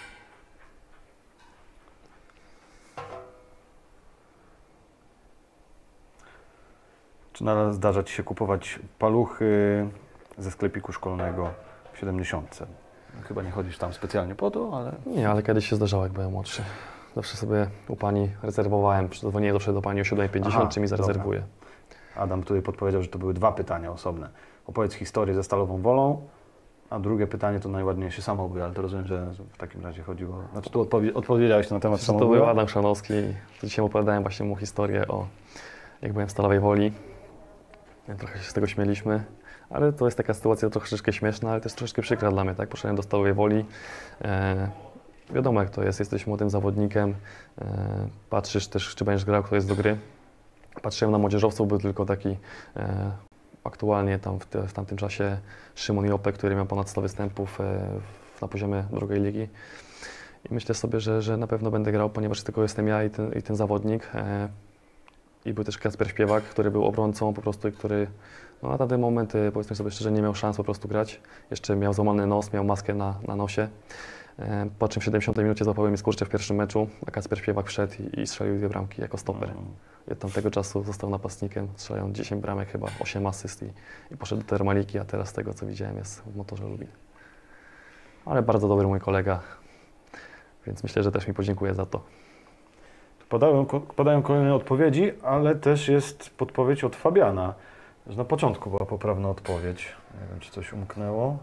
Czy nadal zdarza Ci się kupować paluchy ze sklepiku szkolnego w siedemdziesiątce? Chyba nie chodzisz tam specjalnie po to, ale... Nie, ale kiedyś się zdarzało, jak byłem młodszy. Zawsze sobie u pani rezerwowałem, dzwoniłem zawsze do pani o siódma pięćdziesiąt, Aha, czy mi zarezerwuje. Adam tutaj podpowiedział, że to były dwa pytania osobne. Opowiedz historię ze Stalową Wolą, a drugie pytanie to najładniejszy samobój, ale to rozumiem, że w takim razie chodziło... Znaczy tu odpowie- odpowiedziałeś na temat To był samobuja? Adam Chrzanowski. To dzisiaj opowiadałem właśnie mu historię o, jak byłem w Stalowej Woli. Trochę się z tego śmieliśmy, ale to jest taka sytuacja troszeczkę śmieszna, ale też troszeczkę przykra dla mnie, tak? Poszedłem do Stalowej Woli. E, wiadomo jak to jest, jesteś młodym zawodnikiem, e, patrzysz też, czy będziesz grał, kto jest do gry. Patrzyłem na młodzieżowców, był tylko taki e, aktualnie tam w, te, w tamtym czasie Szymon Jope, który miał ponad sto występów e, w, na poziomie drugiej ligi. I myślę sobie, że, że na pewno będę grał, ponieważ tylko jestem ja i ten, i ten zawodnik. E, i był też Kacper Śpiewak, który był obrońcą po prostu, i który no, na tamten moment, y, powiedzmy sobie szczerze, nie miał szans po prostu grać. Jeszcze miał złamany nos, miał maskę na, na nosie. E, po czym w siedemdziesiątej minucie złapałem mi skurcze w pierwszym meczu, a Kacper Śpiewak wszedł i, i strzelił dwie bramki jako stoper. Mm. I od tamtego czasu został napastnikiem, strzelając dziesięć bramek, chyba osiem asyst i, i poszedł do Termaliki, a teraz z tego co widziałem jest w Motorze Lubin. Ale bardzo dobry mój kolega, więc myślę, że też mi podziękuję za to. Padają, padają kolejne odpowiedzi, ale też jest podpowiedź od Fabiana. Że na początku była poprawna odpowiedź. Nie wiem, czy coś umknęło.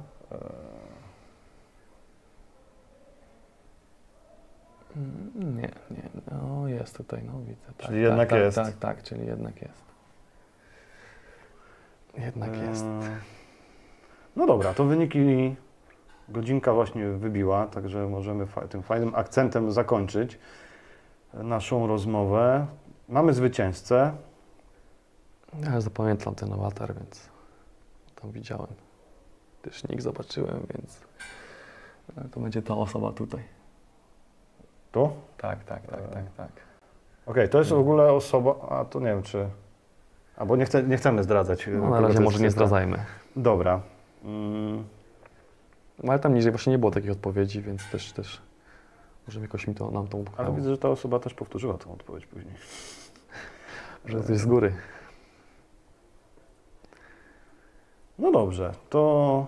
Nie, nie, no jest tutaj, no widzę. Tak, Czyli jednak tak, jest. Tak, tak, tak, czyli jednak jest. Jednak jest. Eee, No dobra, to wyniki godzinka właśnie wybiła, także możemy fa tym fajnym akcentem zakończyć naszą rozmowę. Mamy zwycięzcę. Ja zapamiętam ten awatar, więc tam widziałem. Też nick zobaczyłem, więc to będzie ta osoba tutaj. Tu? Tak, tak, tak, tak, tak. Okej, to jest w ogóle osoba, a to nie wiem czy... Albo nie, chce, nie chcemy zdradzać. No, na kogo razie to może jest nie cyfra. zdradzajmy. Dobra. Mm, No, ale tam niżej właśnie nie było takich odpowiedzi, więc też, też może jakoś mi to, nam to ale umknęło. widzę, że ta osoba też powtórzyła tą odpowiedź później. Że to jest z góry. No dobrze, to...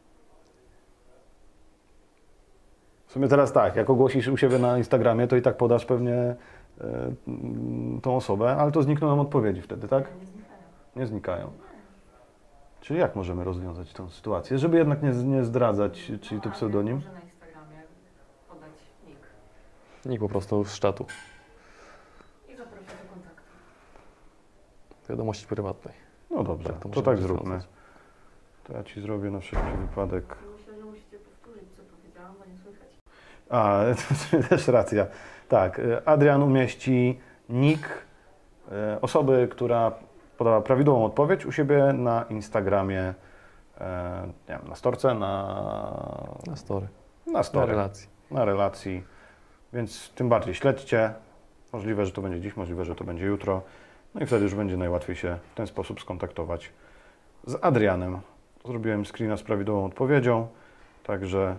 W sumie teraz tak, jak ogłosisz u siebie na Instagramie, to i tak podasz pewnie e, mm, tą osobę, ale to znikną nam odpowiedzi wtedy, tak? Nie znikają. Nie znikają. Czyli jak możemy rozwiązać tę sytuację, żeby jednak nie, nie zdradzać, czyli to pseudonim? Może na Instagramie podać nick Nick po prostu z czatu. i zaprosić do kontaktu. Wiadomości prywatnej. No dobrze, Tak to to, możemy tak rozwiązać. zróbmy. To ja Ci zrobię na wszelki wypadek. Myślę, że musicie powtórzyć, co powiedziałam, bo nie słychać. A, to też racja. Tak, Adrian umieści nick e, osoby, która podała prawidłową odpowiedź u siebie na Instagramie, e, nie wiem, na storce, na, Na story. na Na story, relacji. na relacji. Więc tym bardziej śledźcie. Możliwe, że to będzie dziś, możliwe, że to będzie jutro. No i wtedy już będzie najłatwiej się w ten sposób skontaktować z Adrianem. Zrobiłem screena z prawidłową odpowiedzią, także...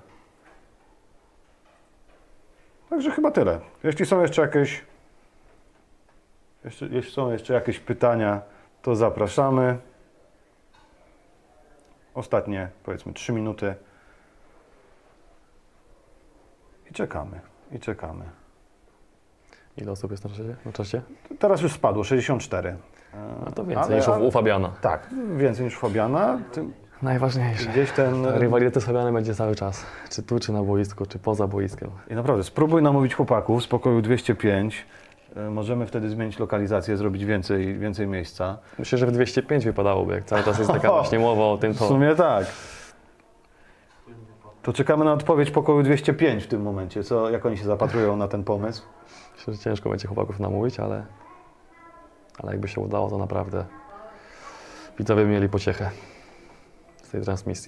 Także chyba tyle. Jeśli są jeszcze jakieś, jeszcze, jeśli są jeszcze jakieś pytania, to zapraszamy. Ostatnie, powiedzmy, trzy minuty. I czekamy, i czekamy. Ile osób jest na czasie? Na czasie? Teraz już spadło, sześćdziesiąt cztery. No to więcej Ale- niż u, ale- u Fabiana. Tak, więcej niż u Fabiana. Tym Najważniejsze. gdzieś ten... Rywalitet z Fabianem będzie cały czas. Czy tu, czy na boisku, czy poza boiskiem. I naprawdę, spróbuj namówić chłopaków z pokoju dwieście pięć. E, Możemy wtedy zmienić lokalizację, zrobić więcej, więcej miejsca. Myślę, że w dwieście pięć wypadałoby, jak cały czas jest taka właśnie mowa o tym, W to sumie tak. To czekamy na odpowiedź pokoju dwieście pięć w tym momencie. Co, jak oni się zapatrują na ten pomysł? myślę, że ciężko będzie chłopaków namówić, ale, ale jakby się udało, to naprawdę widzowie by mieli pociechę z tej transmisji.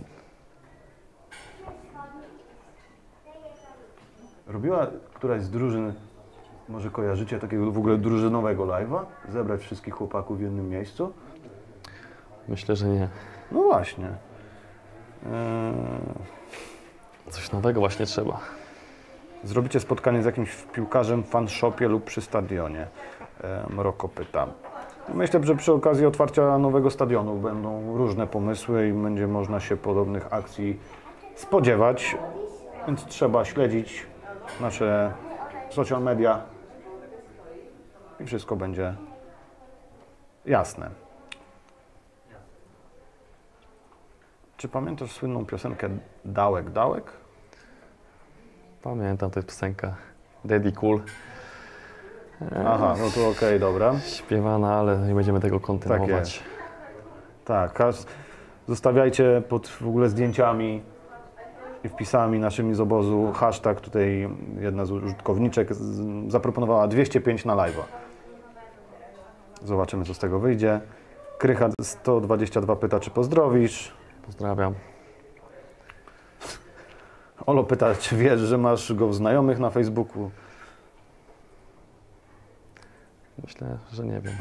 Robiła któraś z drużyn, może kojarzycie takiego w ogóle drużynowego live'a? Zebrać wszystkich chłopaków w jednym miejscu? Myślę, że nie. No właśnie. Eee, Coś nowego właśnie trzeba. Zrobicie spotkanie z jakimś piłkarzem w fanshopie lub przy stadionie? Eee, Mroko pyta. Myślę, że przy okazji otwarcia nowego stadionu będą różne pomysły i będzie można się podobnych akcji spodziewać, więc trzeba śledzić nasze social media i wszystko będzie jasne. Czy pamiętasz słynną piosenkę Dałek, Dałek? Pamiętam tę piosenkę Daddy Cool. Aha, no to okej, dobra. Śpiewana, ale nie będziemy tego kontynuować. Tak, każ- zostawiajcie pod w ogóle zdjęciami i wpisami naszymi z obozu hashtag. Tutaj jedna z użytkowniczek z- zaproponowała dwieście pięć na live'a. Zobaczymy, co z tego wyjdzie. Krycha sto dwadzieścia dwa pyta, czy pozdrowisz. Pozdrawiam. Olo pyta, czy wiesz, że masz go w znajomych na Facebooku. Myślę, że nie wiem.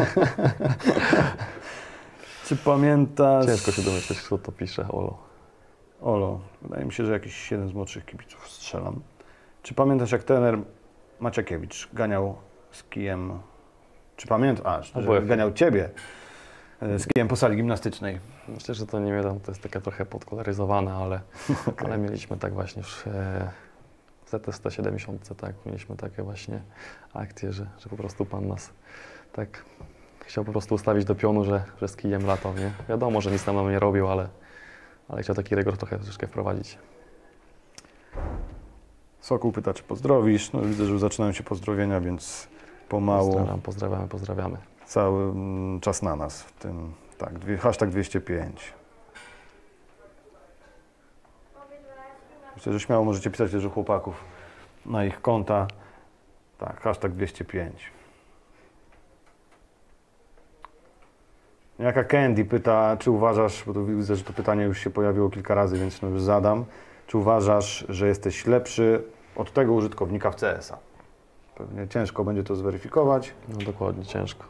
Czy pamiętasz... Ciężko się domyśleć, kto to pisze, Olo. Olo, wydaje mi się, że jakiś jeden z młodszych kibiców strzelam. Czy pamiętasz, jak trener Maciekiewicz ganiał z kijem... Czy pamiętasz? A, że Obojętnie. ganiał ciebie e, z kijem po sali gimnastycznej. Myślę, że to nie wiem, to jest takie trochę podkoloryzowane, ale, Okay. ale mieliśmy tak właśnie w e, Z T sto siedemdziesiąt, tak, mieliśmy takie właśnie akcje, że, że po prostu pan nas tak chciał po prostu ustawić do pionu, że, że z kijem latał, nie? Wiadomo, że nic tam nam nie robił, ale, ale chciał taki rygor trochę troszeczkę wprowadzić. Sokół pyta, czy pozdrowisz. No, widzę, że już zaczynają się pozdrowienia, więc pomału Pozdrawiam, pozdrawiamy, pozdrawiamy. cały mm, czas na nas w tym. Tak, dwie, hashtag dwieście pięć. Myślę, że śmiało możecie pisać też u chłopaków na ich konta. Tak, hashtag dwieście pięć. Jaka Candy pyta, czy uważasz, bo tu widzę, że to pytanie już się pojawiło kilka razy, więc no już zadam. Czy uważasz, że jesteś lepszy od tego użytkownika w C S a? Pewnie ciężko będzie to zweryfikować. No dokładnie, ciężko.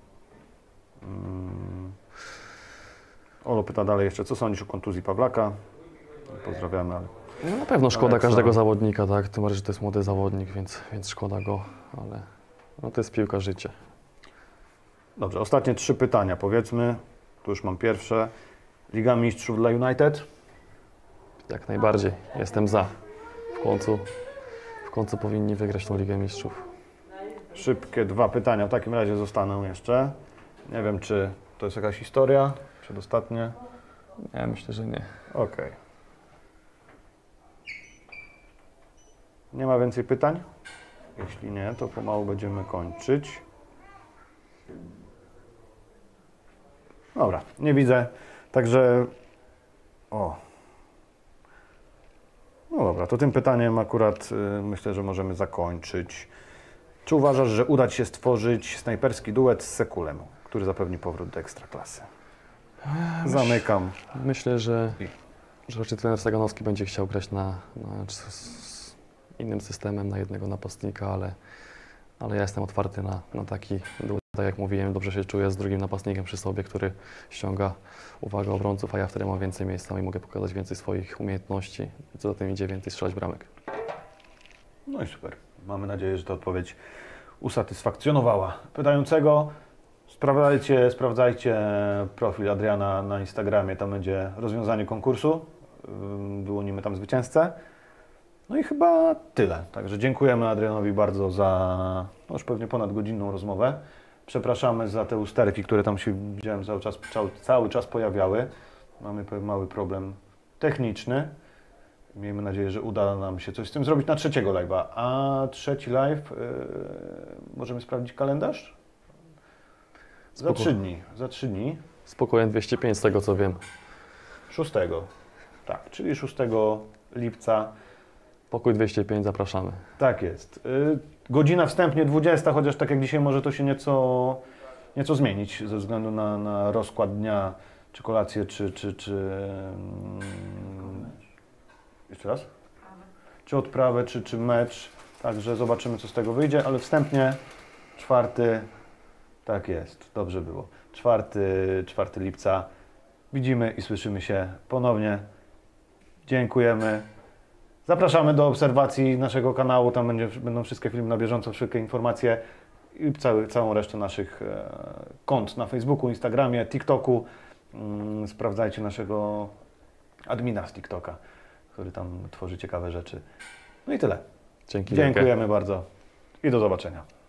Mm. Olo pyta dalej jeszcze, co sądzisz o kontuzji Pawlaka? Pozdrawiamy, ale... No, na pewno szkoda Ale co? każdego zawodnika, tak? Tym bardziej, że to jest młody zawodnik, więc, więc szkoda go, ale no, to jest piłka, życie. Dobrze, ostatnie trzy pytania, powiedzmy. Tu już mam pierwsze. Liga Mistrzów dla United? Jak najbardziej, jestem za. W końcu, w końcu powinni wygrać tą Ligę Mistrzów. Szybkie dwa pytania, w takim razie zostaną jeszcze. Nie wiem, czy to jest jakaś historia, przedostatnie. Nie, myślę, że nie. Okej. Nie ma więcej pytań? Jeśli nie, to pomału będziemy kończyć. Dobra, nie widzę. Także... O. No dobra, to tym pytaniem akurat y, myślę, że możemy zakończyć. Czy uważasz, że uda Ci się stworzyć snajperski duet z Sekulem, który zapewni powrót do Ekstraklasy? Zamykam. Myślę, że, I- że raczej trener Saganowski będzie chciał grać na, na z, z innym systemem, na jednego napastnika, ale, ale ja jestem otwarty na, na taki duet. Tak jak mówiłem, dobrze się czuję z drugim napastnikiem przy sobie, który ściąga uwagę obrońców, a ja wtedy mam więcej miejsca i mogę pokazać więcej swoich umiejętności. Co za tym idzie, więcej strzelać bramek. No i super. Mamy nadzieję, że ta odpowiedź usatysfakcjonowała pytającego. Sprawdzajcie, sprawdzajcie profil Adriana na Instagramie, tam będzie rozwiązanie konkursu. Ym, Wyłonimy tam zwycięzcę. No i chyba tyle. Także dziękujemy Adrianowi bardzo za no już pewnie ponad godzinną rozmowę. Przepraszamy za te usterki, które tam się widziałem cały czas, cały, cały czas pojawiały. Mamy pewien mały problem techniczny. Miejmy nadzieję, że uda nam się coś z tym zrobić na trzeciego live'a. A trzeci live, yy, możemy sprawdzić kalendarz? Za Spoko. trzy dni. Za trzy dni. Spokojnie dwieście pięć z tego co wiem. szóstego. Tak, czyli szóstego lipca. Pokój dwieście pięć, zapraszamy. Tak jest. Yy, godzina wstępnie dwudziesta, chociaż tak jak dzisiaj może to się nieco, nieco zmienić ze względu na, na rozkład dnia, czy kolację, czy... czy, czy mm, jeszcze raz? Czy odprawę, czy, czy mecz. Także zobaczymy, co z tego wyjdzie, ale wstępnie czwarty, tak jest, dobrze było. Czwarty, czwarty lipca widzimy i słyszymy się ponownie. Dziękujemy. Zapraszamy do obserwacji naszego kanału, tam będzie, będą wszystkie filmy na bieżąco, wszystkie informacje i cały, całą resztę naszych e, kont na Facebooku, Instagramie, TikToku. Mm, sprawdzajcie naszego admina z TikToka, który tam tworzy ciekawe rzeczy. No i tyle. Dzięki wielkie. Dziękujemy bardzo i do zobaczenia.